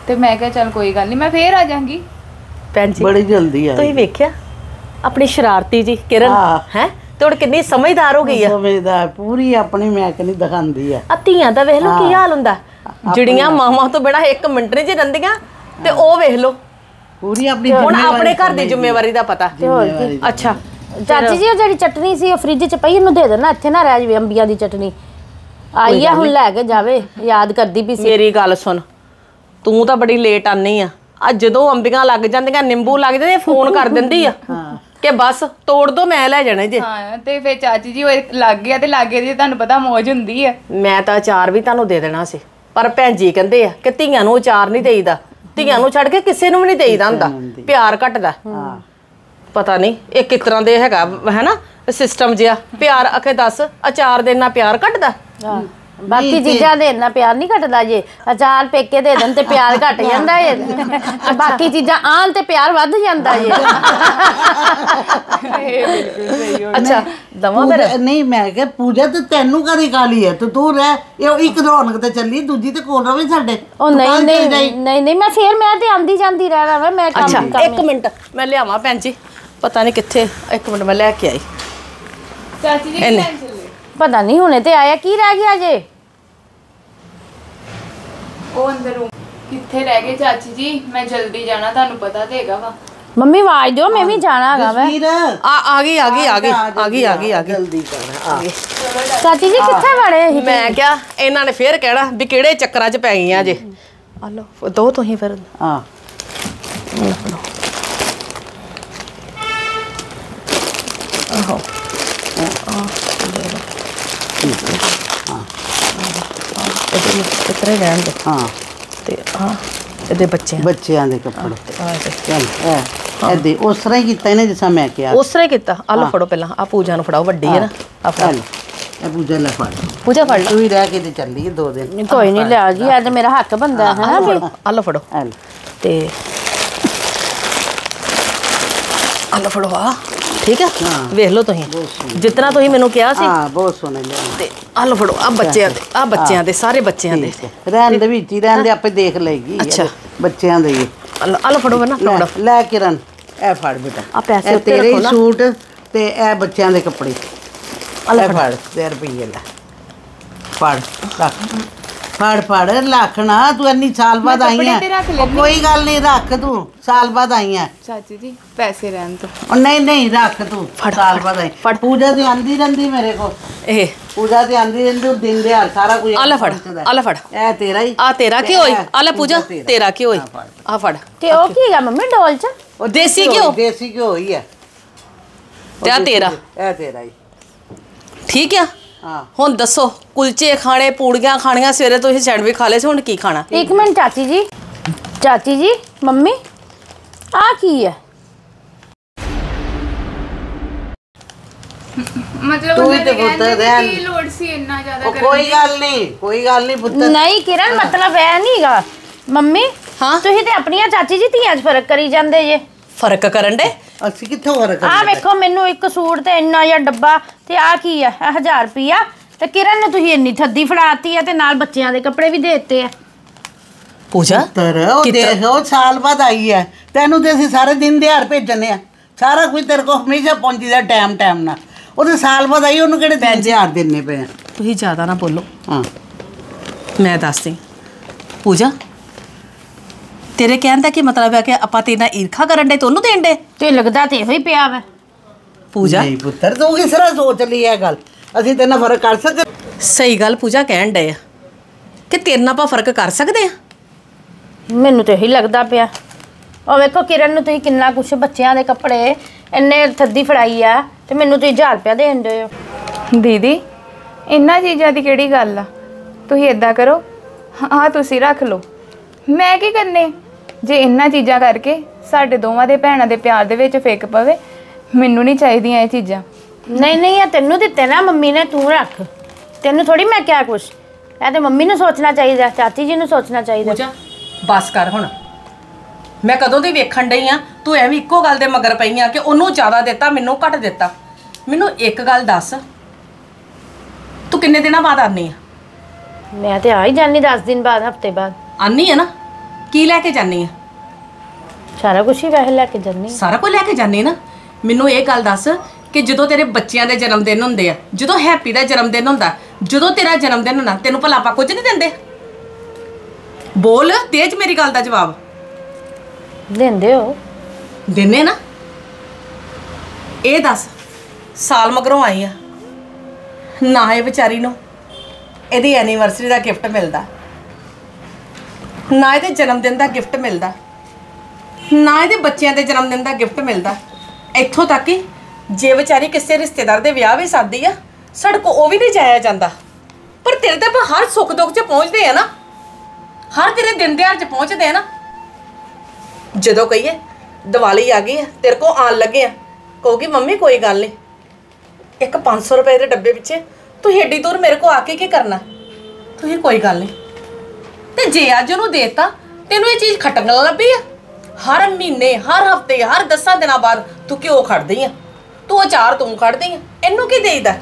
ਤੇ ਮੈਂ ਕਿਹਾ ਚੱਲ ਕੋਈ ਗੱਲ ਨਹੀਂ ਮੈਂ ਫੇਰ ਆ ਜਾਾਂਗੀ। ਭੈਣ ਜੀ ਬੜੀ ਜਲਦੀ ਆ ਤੁਸੀਂ ਵੇਖਿਆ ਆਪਣੀ ਸ਼ਰਾਰਤੀ ਜੀ ਕਿਰਨ ਹਾਂ। ਹੈ ਤੇ ਹੁਣ ਕਿੰਨੀ ਸਮਝਦਾਰ ਹੋ ਗਈ ਆ। ਸਮਝਦਾਰ ਪੂਰੀ ਆਪਣੀ ਮੈਂ ਕਹਿੰਦੀ ਦਿਖਾਉਂਦੀ ਆ। ਆ ਧੀਆਂ ਦਾ ਵੇਖ ਲਓ ਕੀ ਹਾਲ ਹੁੰਦਾ, ਜਿਹੜੀਆਂ ਮਾਵਾਂ ਤੋਂ ਬਿਨਾਂ 1 ਮਿੰਟ ਨਹੀਂ ਜੀ ਰਹਿੰਦੀਆਂ ਤੇ ਉਹ ਵੇਖ ਲਓ ਪੂਰੀ ਆਪਣੀ ਹੁਣ ਆਪਣੇ ਘਰ ਦੀ ਜ਼ਿੰਮੇਵਾਰੀ ਦਾ ਪਤਾ। ਅੱਛਾ ਚਾਚੀ ਜੀ ਉਹ ਜਿਹੜੀ ਚਟਨੀ ਸੀ ਉਹ ਫ੍ਰਿਜ 'ਚ ਪਈ, ਇਹਨੂੰ ਦੇ ਦੇਣਾ, ਇੱਥੇ ਨਾ ਰਹਿ ਜਾਵੇ ਅੰਬੀਆਂ ਦੀ ਚਟਨੀ। ਆਈ ਆ ਹੁਣ ਲੈ ਕੇ ਜਾਵੇ, ਯਾਦ ਕਰਦੀ ਵੀ ਸੀ। ਮੇਰੀ ਗੱਲ ਸੁਣ, ਤੂੰ ਤਾਂ ਬੜੀ ਲੇਟ ਆਨੀ ਆ। ਅੱਜ ਜਦੋਂ ਅੰਬੀਆਂ ਲੱਗ ਜਾਂਦੀਆਂ, ਨਿੰਬੂ ਲੱਗ ਜਾਂਦੇ, ਫੋਨ ਕਰ ਦਿੰਦੀ ਆ ਕਿ ਬਸ ਤੋੜ ਦੋ ਮੈਂ ਲੈ ਜਾਣੇ ਜੇ। ਹਾਂ ਤੇ ਫੇਰ ਚਾਚੀ ਜੀ ਉਹ ਲੱਗ ਗਿਆ ਤੇ ਲਾਗੇ ਦੀ ਤੁਹਾਨੂੰ ਪਤਾ ਮੌਜ ਹੁੰਦੀ ਆ। ਮੈਂ ਤਾਂ ਅਚਾਰ ਵੀ ਤੁਹਾਨੂੰ ਦੇ ਦੇਣਾ ਸੀ, ਪਰ ਭੈਣ ਜੀ ਕਹਿੰਦੇ ਆ ਕਿ ਧੀਆਂ ਨੂੰ ਅਚਾਰ ਨਹੀਂ ਦੇਈਦਾ, ਧੀਆਂ ਨੂੰ ਛੱਡ ਕੇ ਕਿਸੇ ਨੂੰ ਵੀ ਨਹੀਂ ਦੇਈਦਾ ਹੁੰਦਾ, ਪਿਆਰ ਘਟਦਾ। ਪਤਾ ਨਹੀਂ ਇਹ ਕਿਸ ਤਰ੍ਹਾਂ ਦੇ ਹੈਗਾ ਹੈ ਨਾ ਸਿਸਟਮ ਜਿਹਾ। ਪਿਆਰ ਅਖੇ ਦੱਸ, ਅਚਾਰ ਦੇਣਾ ਪਿਆਰ ਘਟਦਾ? ਬਾਕੀ ਚੀਜ਼ਾਂ ਦੇ ਇੰਨਾ ਪਿਆਰ ਨਹੀਂ ਘਟਦਾ ਜੇ। ਅਚਾਰ ਪੇਕੇ ਦੇ ਦੇਣ ਤੇ ਪਿਆਰ ਘਟ ਜਾਂਦਾ ਏ, ਬਾਕੀ ਚੀਜ਼ਾਂ ਆਣ ਤੇ ਪਿਆਰ ਵੱਧ ਜਾਂਦਾ ਜੇ। ਅੱਛਾ ਦਵਾ ਫਿਰ। ਨਹੀਂ ਮੈਂ ਕਿਹਾ ਪੂਜਾ ਤੇ ਤੈਨੂੰ ਕਦੀ ਕਾਲੀ ਹੈ, ਤੂੰ ਰਹਿ। ਇਹ ਇੱਕ ਰੌਣਕ ਤੇ ਚੱਲੀ, ਦੂਜੀ ਤੇ ਕੋਲ ਰਵੇ ਸਾਡੇ। ਉਹ ਨਹੀਂ ਮੈਂ ਫੇਰ ਮੈਂ ਤੇ ਆਂਦੀ ਜਾਂਦੀ ਰਹਿ ਰਹਾ ਮੈਂ ਕੰਮ ਅੱਛਾ ਕੰਮ। 1 ਮਿੰਟ ਮੈਂ ਲਿਆਵਾਂ ਭੈਣ ਜੀ, ਪਤਾ ਨਹੀਂ ਕਿੱਥੇ। 1 ਮਿੰਟ ਮੈਂ ਲੈ ਕੇ ਆਈ। ਚਾਚੀ ਜੀ ਕੀ ਲੈਣ ਚੱਲੇ? ਪਤਾ ਨਹੀਂ ਹੁਣੇ ਤੇ ਆਇਆ, ਕੀ ਰਹਿ ਗਿਆ ਜੇ? ਉਹ ਅੰਦਰ ਕਿੱਥੇ ਰਹਿ ਗਏ ਚਾਚੀ ਜੀ? ਮੈਂ ਜਲਦੀ ਜਾਣਾ, ਤੁਹਾਨੂੰ ਪਤਾ ਤੇ ਹੈਗਾ ਵਾ। ਮੰਮੀ ਆਵਾਜ਼ ਦਿਓ, ਮੈਂ ਵੀ ਜਾਣਾ ਹੈਗਾ ਵਾ। ਵੀਰ ਆ ਗਈ ਜਲਦੀ ਕਰ ਆ। ਚਾਚੀ ਜੀ ਕਿੱਥੇ ਵੜੇ ਸੀ? ਮੈਂ ਕਿਹਾ ਇਹਨਾਂ ਨੇ ਫੇਰ ਕਹਿਣਾ ਵੀ ਕਿਹੜੇ ਚੱਕਰਾਂ 'ਚ ਪੈ ਗਈਆਂ ਜੇ। ਆ ਲਓ ਦੋ ਤੁਸੀਂ ਫਿਰ। ਹਾਂ ਆਹੋ ਇਤਰੇ ਰਹਿਣ ਦੇ। ਹਾਂ ਤੇ ਆ ਇਹਦੇ ਬੱਚਿਆਂ ਦੇ ਕੱਪੜੇ ਆ ਚੱਲ ਐਦੇ ਉਸ ਤਰ੍ਹਾਂ ਹੀ ਕੀਤਾ ਇਹਨੇ ਜਿਸ ਮੈਂ ਕਿਹਾ। ਉਸ ਤਰ੍ਹਾਂ ਹੀ ਕੀਤਾ। ਆ ਲਓ ਫੜੋ ਪਹਿਲਾਂ, ਆ ਪੂਜਾ ਨੂੰ ਫੜਾਓ, ਵੱਡੀ ਹੈ ਨਾ। ਆ ਫੜ ਇਹ ਪੂਜਾ ਲੈ ਫੜ। ਪੂਜਾ ਫੜ ਤੂੰ ਹੀ ਰਹਿ ਕੇ ਤੇ ਚੱਲੀ 2 ਦਿਨ। ਕੋਈ ਨਹੀਂ ਲਿਆ ਜੀ, ਅੱਜ ਮੇਰਾ ਹੱਕ ਬੰਦਾ ਹੈ ਨਾ। ਆ ਲਓ ਫੜੋ ਤੇ ਆ ਲਓ ਫੜੋ। ਆ ਠੀਕ ਹੈ, ਵੇਖ ਲਓ ਤੁਸੀਂ ਜਿਤਨਾ ਤੁਸੀਂ ਮੈਨੂੰ ਕਿਹਾ ਸੀ। ਹਾਂ ਬਹੁਤ ਸੋਹਣੇ ਲਿਆ। ਤੇ ਆ ਲਓ ਫੜੋ, ਆ ਬੱਚਿਆਂ ਦੇ ਸਾਰੇ ਬੱਚਿਆਂ ਦੇ ਰਹਿਣ ਦੇ ਵਿੱਚ ਹੀ ਰਹਿਣ ਦੇ, ਆਪੇ ਦੇਖ ਲਏਗੀ। ਅੱਛਾ ਬੱਚਿਆਂ ਦੇ ਹੀ। ਆ ਲਓ ਫੜੋ ਨਾ ਫੜੋ। ਲੈ ਕਿਰਨ ਇਹ ਫੜ ਬੇਟਾ, ਆ ਪੈਸੇ ਇਹ ਉੱਤੇ ਤੇਰੇ ਰੱਖੋ ਹੀ ਨਾ। ਸੂਟ ਤੇ ਇਹ ਬੱਚਿਆਂ ਦੇ ਕੱਪੜੇ। ਇਹ ਫੜ 10 ਰੁਪਏ ਲੈ ਫੜ ਫੜ ਲੱਖਣਾ। ਤੂੰ ਇੰਨੀ ਸਾਲ ਬਾਅਦ ਆਈ ਹੈ। ਕੋਈ ਗੱਲ ਨਹੀਂ, ਰੱਖ ਤੂੰ, ਸਾਲ ਬਾਅਦ ਆਈ ਹੈ। ਚਾਚੀ ਜੀ ਪੈਸੇ ਰਹਿਣ ਤੋਂ। ਉਹ ਨਹੀਂ ਰੱਖ ਤੂੰ, ਸਾਲ ਬਾਅਦ ਆਈ। ਪੂਜਾ ਤੇ ਆਂਦੀ ਰਹਿੰਦੀ ਮੇਰੇ ਕੋਲ, ਇਹ ਪੂਜਾ ਤੇ ਆਂਦੀ ਰਹਿੰਦੀ, ਉਹ ਦਿਨ ਦਿਹਾੜ ਸਾਰਾ ਕੁਝ। ਆ ਲੈ ਫੜ, ਆ ਲੈ ਫੜ। ਇਹ ਤੇਰਾ ਹੀ। ਆ ਤੇਰਾ ਕੀ ਹੋਈ? ਆ ਲੈ ਪੂਜਾ ਤੇਰਾ ਕੀ ਹੋਈ? ਆ ਫੜ। ਤੇ ਉਹ ਕੀ ਹੈਗਾ ਮੰਮੀ ਡੋਲ 'ਚ? ਉਹ ਦੇਸੀ ਘਿਓ ਹੀ ਹੈ। ਤੇ ਆ ਤੇਰਾ। ਇਹ ਤੇਰਾ ਹੀ। ਠੀਕ ਆ। ਹਾਂ ਹੁਣ ਦੱਸੋ, ਕੁਲਚੇ ਖਾਣੇ, ਪੂੜੀਆਂ ਖਾਣੀਆਂ, ਸਵੇਰੇ ਤੁਸੀਂ ਸੈਂਡਵਿਚ ਖਾ ਲਏ ਸੀ, ਹੁਣ ਕੀ ਖਾਣਾ? 1 ਮਿੰਟ ਚਾਚੀ ਜੀ ਮੰਮੀ ਆ ਕੀ ਹੈ? ਮਤਲਬ ਤੂੰ ਉਹਨਾਂ ਹੀ ਦੇ ਤੇ ਪੁੱਤ ਕਹਿੰਦੇ ਰਹਿਣ। ਕੀ ਲੋੜ ਸੀ ਇੰਨਾ ਜ਼ਿਆਦਾ ਉਹ ਕੋਈ ਗੱਲ ਨਹੀਂ ਪੁੱਤ। ਨਹੀਂ ਕਿਰਨ, ਮਤਲਬ ਇਹ ਨਹੀਂਗਾ ਮੰਮੀ। ਹਾਂ ਤੁਸੀਂ ਤੇ ਆਪਣੀਆਂ ਚਾਚੀ ਜੀ ਧੀਆਂ 'ਚ ਫਰਕ ਕਰੀ ਜਾਂਦੇ ਜੇ। ਫਰਕ ਕਰਨ ਦੇ? ਅਸੀਂ ਕਿੱਥੋਂ ਫਰਕ ਆ ਵੇਖੋ, ਮੈਨੂੰ ਇੱਕ ਸੂਟ ਤੇ ਇੰਨਾ ਜਿਹਾ ਡੱਬਾ, ਤੇ ਆ ਕੀ ਆ? 1000 ਰੁਪਿਆ। ਤੇ ਕਿਰਨ ਨੂੰ ਤੁਸੀਂ ਇੰਨੀ ਥੱਦੀ ਫੜਾਤੀ ਆ, ਤੇ ਨਾਲ ਬੱਚਿਆਂ ਦੇ ਕੱਪੜੇ ਵੀ ਦੇ ਦਿੱਤੇ ਆ। ਪੂਜਾ ਉਹ ਦੇਖ, ਉਹ ਸਾਲ ਬਾਅਦ ਆਈ ਹੈ। ਤੈਨੂੰ ਤੇ ਅਸੀਂ ਸਾਰੇ ਦਿਨ ਦਿਹਾੜ ਭੇਜਣੇ ਆ, ਸਾਰਾ ਕੁਝ ਤੇਰੇ ਕੋਲ ਹਮੇਸ਼ਾ ਪਹੁੰਚੀਦਾ ਟਾਈਮ ਨਾਲ। ਉਹਦੇ ਸਾਲ ਬਾਅਦ ਆਈ, ਉਹਨੂੰ ਕਿਹੜੇ ਦਿਨ ਦਿਹਾੜ ਦੇਣੇ ਪਏ ਆ? ਤੁਸੀਂ ਜ਼ਿਆਦਾ ਨਾ ਬੋਲੋ। ਹਾਂ ਮੈਂ ਦੱਸਦੀ ਪੂਜਾ, ਤੇਰੇ ਕਹਿਣ ਦਾ ਕੀ ਮਤਲਬ ਹੈ ਕਿ ਆਪਾਂ ਤੇਰੇ ਨਾਲ ਈਰਖਾ ਕਰਨ ਦੇ, ਤੁਹਾਨੂੰ ਦੇਣ ਦੇ? ਤੇ ਲੱਗਦਾ ਤੇ ਇਹੋ ਹੀ ਪਿਆ ਵਾ। ਪੂਜਾ ਨਹੀਂ ਪੁੱਤਰ, ਤੂੰ ਕਿਸ ਤਰ੍ਹਾਂ ਸੋਚ ਲਈ ਇਹ ਗੱਲ? ਅਸੀਂ ਤੇਰੇ ਨਾਲ ਫਰਕ ਕਰ ਸਕਦੇ? ਸਹੀ ਗੱਲ ਪੂਜਾ ਕਹਿਣ ਡਏ ਆ ਕਿ ਤੇਰੇ ਨਾਲ ਆਪਾਂ ਫਰਕ ਕਰ ਸਕਦੇ ਆ। ਮੈਨੂੰ ਤੇ ਇਹੀ ਲੱਗਦਾ ਪਿਆ। ਉਹ ਵੇਖੋ ਕਿਰਨ ਨੂੰ ਤੁਸੀਂ ਕਿੰਨਾ ਕੁਛ, ਬੱਚਿਆਂ ਦੇ ਕੱਪੜੇ ਇੰਨੇ ਥੱਦੀ ਫੜਾਈ ਆ, ਤੇ ਮੈਨੂੰ ਤੁਸੀਂ 1000 ਰੁਪਇਆ ਦੇਣ ਦਿਓ। ਦੀਦੀ ਇੰਨਾ ਚੀਜ਼ਾਂ ਦੀ ਕਿਹੜੀ ਗੱਲ ਆ? ਤੁਸੀਂ ਇਦਾਂ ਕਰੋ, ਹਾਂ ਤੁਸੀਂ ਰੱਖ ਲਓ, ਮੈਂ ਕੀ ਕਰਨੇ? ਜੇ ਇੰਨਾ ਚੀਜ਼ਾਂ ਕਰਕੇ ਸਾਡੇ ਦੋਵਾਂ ਦੇ ਭੈਣਾਂ ਦੇ ਪਿਆਰ ਦੇ ਵਿੱਚ ਫਿੱਕ ਪਵੇ, ਮੈਨੂੰ ਨਹੀਂ ਚਾਹੀਦੀਆਂ ਇਹ ਚੀਜ਼ਾਂ। ਨਹੀਂ ਇਹ ਤੈਨੂੰ ਦਿੱਤੇ ਨਾ ਮੰਮੀ ਨੇ, ਤੂੰ ਰੱਖ। ਤੈਨੂੰ ਥੋੜੀ ਮੈਂ ਕਿਹਾ ਕੁਛ। ਇਹ ਤੇ ਮੰਮੀ ਨੂੰ ਸੋਚਣਾ ਚਾਹੀਦਾ, ਚਾਚੀ ਜੀ ਨੂੰ ਸੋਚਣਾ ਚਾਹੀਦਾ। ਪੂਜਾ ਬਸ ਕਰ ਹੁਣ। ਮੈਂ ਕਦੋਂ ਦੀ ਵੇਖਣ ਡਈ ਆ ਤੂੰ ਐਵੇਂ ਇੱਕੋ ਗੱਲ ਦੇ ਮਗਰ ਪਈ ਆ ਕਿ ਉਹਨੂੰ ਜ਼ਿਆਦਾ ਦਿੱਤਾ, ਮੈਨੂੰ ਘੱਟ ਦਿੱਤਾ। ਮੈਨੂੰ ਇੱਕ ਗੱਲ ਦੱਸ, ਤੂੰ ਕਿੰਨੇ ਦਿਨਾਂ ਬਾਅਦ ਆਨੀ ਆ? ਮੈਂ ਤੇ ਆ ਹੀ ਜਾਨੀ 10 ਦਿਨ ਬਾਅਦ, ਹਫਤੇ ਬਾਅਦ। ਆਨੀ ਆ ਨਾ? ਕੀ ਲੈ ਕੇ ਜਾਨੀ ਆ? ਸਾਰਾ ਕੁਝ ਹੀ ਵੈਸੇ ਲੈ ਕੇ ਜਾਂਦੀ ਹਾਂ। ਸਾਰਾ ਕੁਝ ਲੈ ਕੇ ਜਾਨੀ ਨਾ। ਮੈਨੂੰ ਇਹ ਗੱਲ ਦੱਸ ਕਿ ਜਦੋਂ ਤੇਰੇ ਬੱਚਿਆਂ ਦੇ ਜਨਮ ਦਿਨ ਹੁੰਦੇ ਆ, ਜਦੋਂ ਹੈਪੀ ਦਾ ਜਨਮ ਦਿਨ ਹੁੰਦਾ, ਜਦੋਂ ਤੇਰਾ ਜਨਮ ਦਿਨ ਹੁੰਦਾ, ਤੈਨੂੰ ਭਲਾ ਆਪਾਂ ਕੁਝ ਨਹੀਂ ਦਿੰਦੇ? ਬੋਲ ਤੇਜ ਮੇਰੀ ਗੱਲ ਦਾ ਜਵਾਬ। ਦਿੰਦੇ ਹੋ? ਦਿੰਨੇ ਨਾ। ਇਹ ਦੱਸ ਸਾਲ ਮਗਰੋਂ ਆਈ ਆ ਨਾ, ਇਹ ਵਿਚਾਰੀ ਨੂੰ ਇਹਦੀ ਐਨੀਵਰਸਰੀ ਦਾ ਗਿਫਟ ਮਿਲਦਾ, ਨਾ ਇਹਦੇ ਜਨਮ ਦਿਨ ਦਾ ਗਿਫਟ ਮਿਲਦਾ, ਨਾ ਇਹਦੇ ਬੱਚਿਆਂ ਦੇ ਜਨਮ ਦਿਨ ਦਾ ਗਿਫਟ ਮਿਲਦਾ। ਇੱਥੋਂ ਤੱਕ ਕਿ ਜੇ ਵਿਚਾਰੀ ਕਿਸੇ ਰਿਸ਼ਤੇਦਾਰ ਦੇ ਵਿਆਹ ਵੀ ਸਾਦੀ ਆ, ਸਾਡੇ ਕੋਲ ਉਹ ਵੀ ਨਹੀਂ ਜਾਇਆ ਜਾਂਦਾ। ਪਰ ਤੇਰੇ ਤੇ ਆਪਾਂ ਹਰ ਸੁੱਖ ਦੁੱਖ 'ਚ ਪਹੁੰਚਦੇ ਆ ਨਾ, ਹਰ ਤੇਰੇ ਦਿਨ ਤਿਉਹਾਰ 'ਚ ਪਹੁੰਚਦੇ ਆ ਨਾ। ਜਦੋਂ ਕਹੀਏ ਦੀਵਾਲੀ ਆ ਗਈ ਆ, ਤੇਰੇ ਕੋਲ ਆਉਣ ਲੱਗੇ ਆ, ਕਹੋਗੀ ਮੰਮੀ ਕੋਈ ਗੱਲ ਨਹੀਂ, ਇੱਕ 500 ਰੁਪਏ ਦੇ ਡੱਬੇ ਪਿੱਛੇ ਤੂੰ ਏਡੀ ਦੂਰ ਮੇਰੇ ਕੋਲ ਆ ਕੇ ਕੀ ਕਰਨਾ? ਤੁਸੀਂ ਕੋਈ ਗੱਲ ਨਹੀਂ। ਤੇ ਜੇ ਅੱਜ ਉਹਨੂੰ ਦੇਤਾ, ਤੈਨੂੰ ਇਹ ਚੀਜ਼ ਖਟਣ ਲੱਭੀ ਆ। ਹਰ ਮਹੀਨੇ, ਹਰ ਹਫਤੇ, ਹਰ 10 ਦਿਨਾਂ ਬਾਅਦ ਤੂੰ ਕਿਉਂ ਖੜਦੀ ਆ? ਤੂੰ ਅਚਾਰ ਤੂੰ ਖੜਦੀ ਆ, ਇਹਨੂੰ ਕੀ ਦੇਈਦਾ?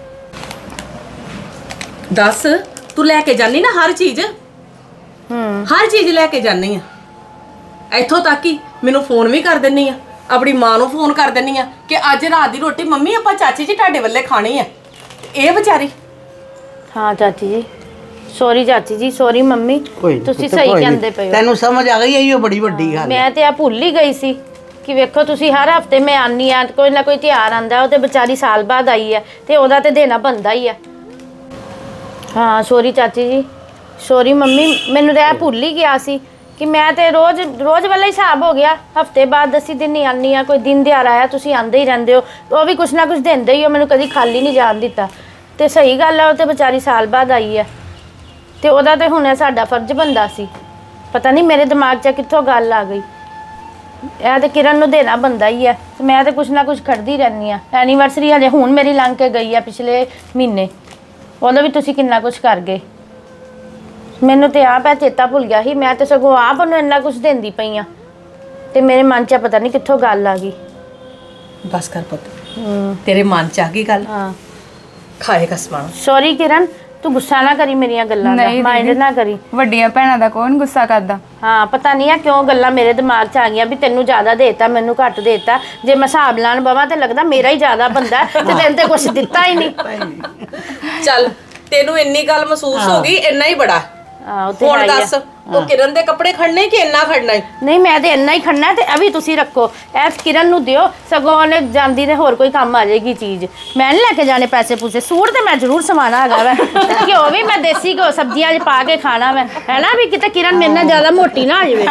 ਦੱਸ, ਤੂੰ ਲੈ ਕੇ ਜਾਨੀ ਨਾ ਹਰ ਚੀਜ਼, ਹਰ ਚੀਜ਼ ਲੈ ਕੇ ਜਾਨੀ ਆ। ਇੱਥੋਂ ਤੱਕ ਕਿ ਮੈਨੂੰ ਫੋਨ ਵੀ ਕਰ ਦਿੰਨੀ ਆ, ਆਪਣੀ ਮਾਂ ਨੂੰ ਫੋਨ ਕਰ ਦਿੰਨੀ ਆ ਕਿ ਅੱਜ ਰਾਤ ਦੀ ਰੋਟੀ ਮੰਮੀ ਆਪਾਂ ਚਾਚੀ ਜੀ ਤੁਹਾਡੇ ਵੱਲੇ ਖਾਣੀ ਆ। ਇਹ ਵਿਚਾਰੀ। ਹਾਂ ਚਾਚੀ ਜੀ, ਸੌਰੀ ਚਾਚੀ ਜੀ, ਸੌਰੀ ਮੰਮੀ, ਤੁਸੀਂ ਸਹੀ ਕਹਿੰਦੇ ਪਏ ਹੋ। ਤੈਨੂੰ ਸਮਝ ਆ ਗਈ ਇਹੋ ਬੜੀ ਵੱਡੀ ਗੱਲ। ਮੈਂ ਤੇ ਆ ਭੁੱਲ ਹੀ ਗਈ ਸੀ ਕਿ ਵੇਖੋ ਤੁਸੀਂ ਹਰ ਹਫਤੇ ਮੈਂ ਆਨੀ ਆ, ਕੋਈ ਨਾ ਕੋਈ ਤਿਉਹਾਰ ਆਂਦਾ, ਉਹ ਤੇ ਵਿਚਾਰੀ ਸਾਲ ਬਾਅਦ ਆਈ ਹੈ ਤੇ ਉਹਦਾ ਤੇ ਦੇਣਾ ਬਣਦਾ ਹੀ ਹੈ। ਹਾਂ ਸੌਰੀ ਚਾਚੀ ਜੀ, ਸੌਰੀ ਮੰਮੀ, ਮੈਨੂੰ ਤਾਂ ਇਹ ਭੁੱਲ ਹੀ ਗਿਆ ਸੀ ਕਿ ਮੈਂ ਤੇ ਰੋਜ਼ ਵਾਲਾ ਹੀ ਹਿਸਾਬ ਹੋ ਗਿਆ। ਹਫਤੇ ਬਾਅਦ 10 ਦਿਨ ਹੀ ਆਨੀ ਆ, ਕੋਈ ਦਿਨ ਦਿਹਾੜਾ ਆਇਆ ਤੁਸੀਂ ਆਂਦੇ ਹੀ ਰਹਿੰਦੇ ਹੋ, ਉਹ ਵੀ ਕੁਛ ਨਾ ਕੁਛ ਦਿੰਦੇ ਹੀ ਹੋ, ਮੈਨੂੰ ਕਦੀ ਖਾਲੀ ਨਹੀਂ ਜਾਣ ਦਿੱਤਾ। ਤੇ ਸਹੀ ਗੱਲ ਹੈ, ਉਹ ਤੇ ਵਿਚਾਰੀ ਸਾਲ ਬਾਅਦ ਆਈ ਹੈ ਤੇ ਉਹਦਾ ਤੇ ਹੁਣ ਸਾਡਾ ਫਰਜ਼ ਬਣਦਾ ਸੀ। ਪਤਾ ਨਹੀਂ ਮੇਰੇ ਦਿਮਾਗ 'ਚ ਕਿੱਥੋਂ ਗੱਲ ਆ ਗਈ। ਇਹ ਤੇ ਕਿਰਨ ਨੂੰ ਦੇਣਾ ਬਣਦਾ ਹੀ ਹੈ, ਮੈਂ ਤੇ ਕੁਛ ਨਾ ਕੁਛ ਖੜਦੀ ਰਹਿੰਦੀ ਆ। ਐਨੀਵਰਸਰੀ ਹਜੇ ਹੁਣ ਮੇਰੀ ਲੰਘ ਕੇ ਗਈ ਆ ਪਿਛਲੇ ਮਹੀਨੇ, ਉਦੋਂ ਵੀ ਤੁਸੀਂ ਕਿੰਨਾ ਕੁਛ ਕਰ ਗਏ। ਮੈਨੂੰ ਤੇ ਆਪ ਚੇਤਾ ਭੁੱਲ ਗਿਆ ਸੀ, ਮੈਂ ਤੇ ਸਗੋਂ ਆਪ ਉਹਨੂੰ ਇੰਨਾ ਕੁਛ ਦਿੰਦੀ ਪਈ ਆ ਤੇ ਮੇਰੇ ਮਨ 'ਚ ਪਤਾ ਨਹੀਂ ਕਿੱਥੋਂ ਗੱਲ ਆ ਗਈ। ਬਸ ਕਰ ਪੁੱਤ, ਤੇਰੇ ਮਨ 'ਚ ਆ ਗਈ ਗੱਲ। ਹਾਂ ਖਾਏ ਕਸਮਾਂ। ਸੌਰੀ ਕਿਰਨ, ਤੂੰ ਗੁੱਸਾ ਨਾ ਕਰੀ ਮੇਰੀਆਂ ਗੱਲਾਂ ਦਾ, ਮਾਈਂਡ ਨਾ ਕਰੀ। ਵੱਡੀਆਂ ਭੈਣਾਂ ਦਾ ਕੌਣ ਗੁੱਸਾ ਕਰਦਾ? ਹਾਂ ਪਤਾ ਨਹੀਂ ਆ ਕਿਉਂ ਗੱਲਾਂ ਮੇਰੇ ਦਿਮਾਗ 'ਚ ਆ ਗਈਆਂ ਵੀ ਤੈਨੂੰ ਜ਼ਿਆਦਾ ਦੇਤਾ, ਮੈਨੂੰ ਘੱਟ ਦੇਤਾ। ਜੇ ਮੈਂ ਹਿਸਾਬ ਲਾਣ ਬਵਾਂ ਤੇ ਲੱਗਦਾ ਮੇਰਾ ਹੀ ਜ਼ਿਆਦਾ ਬੰਦਾ ਤੇ ਤੈਨੂੰ ਤੇ ਕੁਛ ਦਿੱਤਾ ਹੀ ਨਹੀਂ। ਚੱਲ ਤੈਨੂੰ ਇੰਨੀ ਗੱਲ ਮਹਿਸੂਸ ਹੋ ਗਈ, ਇੰਨਾ ਹੀ ਬੜਾ। ਹੁਣ ਦੱਸ, ਉਹ ਕਿਰਨ ਦੇ ਕੱਪੜੇ ਖੜਨੇ ਕਿ ਇੰਨਾ ਖੜਨਾ ਹੈ? ਨਹੀਂ ਮੈਂ ਤੇ ਇੰਨਾ ਹੀ ਖੜਨਾ ਤੇ ਅਭੀ ਤੁਸੀਂ ਰੱਖੋ, ਐ ਕਿਰਨ ਨੂੰ ਦਿਓ, ਸਗੋਂ ਉਹਨੇ ਜਾਂਦੀ ਤੇ ਹੋਰ ਕੋਈ ਕੰਮ ਆ ਜਾਏਗੀ ਚੀਜ਼। ਮੈਂ ਨਹੀਂ ਲੈ ਕੇ ਜਾਣੇ ਪੈਸੇ ਪੂਸੇ। ਸੂਟ ਤੇ ਮੈਂ ਜ਼ਰੂਰ ਸਮਾਣਾ ਹੈਗਾ ਵੈ, ਘਿਓ ਵੀ ਮੈਂ ਦੇਸੀ ਘਿਓ ਸਬਜ਼ੀਆਂ 'ਚ ਪਾ ਕੇ ਖਾਣਾ ਵੈ, ਹੈ ਨਾ, ਵੀ ਕਿਤੇ ਕਿਰਨ ਮੇਰੇ ਨਾਲ ਜ਼ਿਆਦਾ ਮੋਟੀ ਨਾ ਆ ਜਾਵੇ।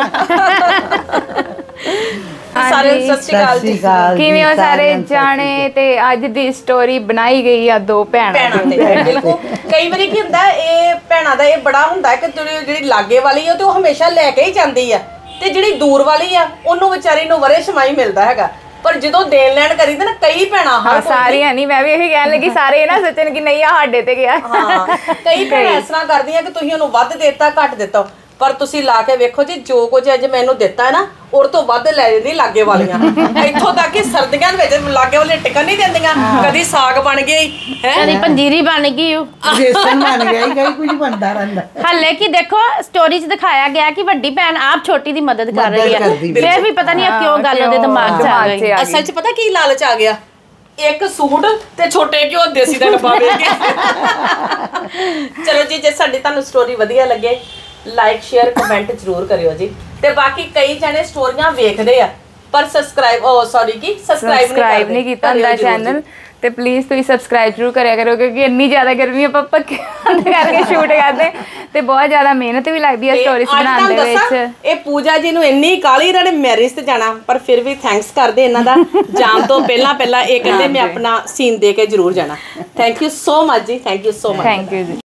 ਸਾਰੇ ਸਤਿ ਸ਼੍ਰੀ ਅਕਾਲ ਜੀ। ਕਿਵੇਂ ਹੋ ਸਾਰੇ ਜਾਣੇ? ਤੇ ਅੱਜ ਦੀ ਸਟੋਰੀ ਬਣਾਈ ਗਈ ਆ ਦੋ ਭੈਣਾਂ ਤੇ। ਬਿਲਕੁਲ, ਕਈ ਵਾਰੀ ਕੀ ਹੁੰਦਾ, ਇਹ ਭੈਣਾਂ ਦਾ ਇਹ ਬੜਾ ਹੁੰਦਾ ਕਿ ਜਿਹੜੀ ਲਾਗੇ ਵਾਲੀ ਆ ਤੇ ਉਹ ਹਮੇਸ਼ਾ ਲੈ ਕੇ ਹੀ ਜਾਂਦੀ ਆ, ਤੇ ਜਿਹੜੀ ਦੂਰ ਵਾਲੀ ਆ ਉਹਨੂੰ ਵਿਚਾਰੀ ਨੂੰ ਵਰੇ ਸ਼ਮਾਈ ਮਿਲਦਾ ਹੈਗਾ। ਪਰ ਜਦੋਂ ਦੇਣ ਲੈਣ ਕਰੀਦਾ ਨਾ, ਕਈ ਭੈਣਾਂ ਹਰ ਸਾਰੀਆਂ ਨਹੀਂ, ਮੈਂ ਵੀ ਇਹੀ ਕਹਿਣ ਲੱਗੀ, ਸਾਰੇ ਇਹ ਨਾ ਸੋਚਣ ਕਿ ਨਹੀਂ ਆ ਸਾਡੇ ਤੇ ਗਿਆ। ਹਾਂ, ਕਈ ਭੈਣਾਂ ਇਸ ਤਰ੍ਹਾਂ ਕਰਦੀਆਂ ਕਿ ਤੁਸੀਂ ਉਹਨੂੰ ਵੱਧ ਦੇਤਾ ਘੱਟ ਦਿੱਤਾ, ਪਰ ਤੁਸੀਂ ਲਾ ਕੇ ਵੇਖੋ ਜੀ, ਜੋ ਕੁਝ ਅੱਜ ਮੈਨੂੰ ਦਿੱਤਾ ਨਾ ਉਹ ਤੋਂ ਵੱਧ ਲੈ ਜਾਂਦੀ ਲਾਗੇ ਵਾਲੀਆਂ। ਇੱਥੋਂ ਤੱਕ ਕਿ ਸਰਦੀਆਂ ਦੇ ਵਿੱਚ ਲਾਗੇ ਵਾਲੇ ਟਿਕਣ ਨਹੀਂ ਦਿੰਦੀਆਂ। ਕਦੀ ਸਾਗ ਬਣ ਗਈ ਹੈ, ਕਦੀ ਪੰਜੀਰੀ ਬਣ ਗਈ, ਬੇਸਨ ਬਣ ਗਿਆ, ਕਈ ਕੁਝ ਬਣਦਾ ਰਹਿੰਦਾ। ਹਾਲੇ ਕਿ ਦੇਖੋ ਸਟੋਰੀ 'ਚ ਦਿਖਾਇਆ ਗਿਆ ਕਿ ਵੱਡੀ ਭੈਣ ਆਪ ਛੋਟੀ ਦੀ ਮਦਦ ਕਰ ਰਹੀ ਹੈ, ਫਿਰ ਵੀ ਪਤਾ ਨਹੀਂ ਕਿਉਂ ਗੱਲ ਉਹਦੇ ਦਿਮਾਗ 'ਚ ਆ ਗਈ। ਅਸਲ 'ਚ ਪਤਾ ਕੀ ਲਾਲਚ ਆ ਗਿਆ, ਇੱਕ ਸੂਟ ਤੇ ਛੋਟੇ ਘਿਓ ਦੇਸੀ ਦਾ ਡੱਬਾ ਵੇਚ ਕੇ। ਚਲੋ ਜੀ, ਜੇ ਸਾਡੀ ਤੁਹਾਨੂੰ ਸਟੋਰੀ ਵਧੀਆ ਲੱਗੇ, ਲਾਈਕ ਸ਼ੇਅਰ ਕਮੈਂਟ ਜ਼ਰੂਰ ਕਰਿਓ ਜੀ। ਤੇ ਬਾਕੀ ਕਈ ਜਣੇ ਸਟੋਰੀਆਂ ਵੇਖਦੇ ਆ ਪਰ ਸਬਸਕ੍ਰਾਈਬ ਨਹੀਂ ਕੀਤਾ ਹੁੰਦਾ ਚੈਨਲ, ਤੇ ਪਲੀਜ਼ ਤੁਸੀਂ ਸਬਸਕ੍ਰਾਈਬ ਜ਼ਰੂਰ ਕਰਿਆ ਕਰੋ, ਕਿਉਂਕਿ ਇੰਨੀ ਜ਼ਿਆਦਾ ਗਰਮੀ ਆਪਾਂ ਪੱਕੇ ਕਰਕੇ ਸ਼ੂਟ ਕਰਦੇ ਤੇ ਬਹੁਤ ਜ਼ਿਆਦਾ ਮਿਹਨਤ ਵੀ ਲੱਗਦੀ ਹੈ ਸਟੋਰੀਜ਼ ਬਣਾਉਣ ਦੇ ਵਿੱਚ। ਇਹ ਪੂਜਾ ਜੀ ਨੂੰ ਇੰਨੀ ਕਾਲੀ, ਇਹਨਾਂ ਨੇ ਮੈਰਿਜ ਤੇ ਜਾਣਾ, ਪਰ ਫਿਰ ਵੀ ਥੈਂਕਸ ਕਰਦੇ ਇਹਨਾਂ ਦਾ। ਜਾਣ ਤੋਂ ਪਹਿਲਾਂ ਇਹ ਕਹਿੰਦੇ ਮੈਂ ਆਪਣਾ ਸੀਨ ਦੇ ਕੇ ਜ਼ਰੂਰ ਜਾਣਾ। Thank you so much ji, thank you so much. Thank you ਜੀ।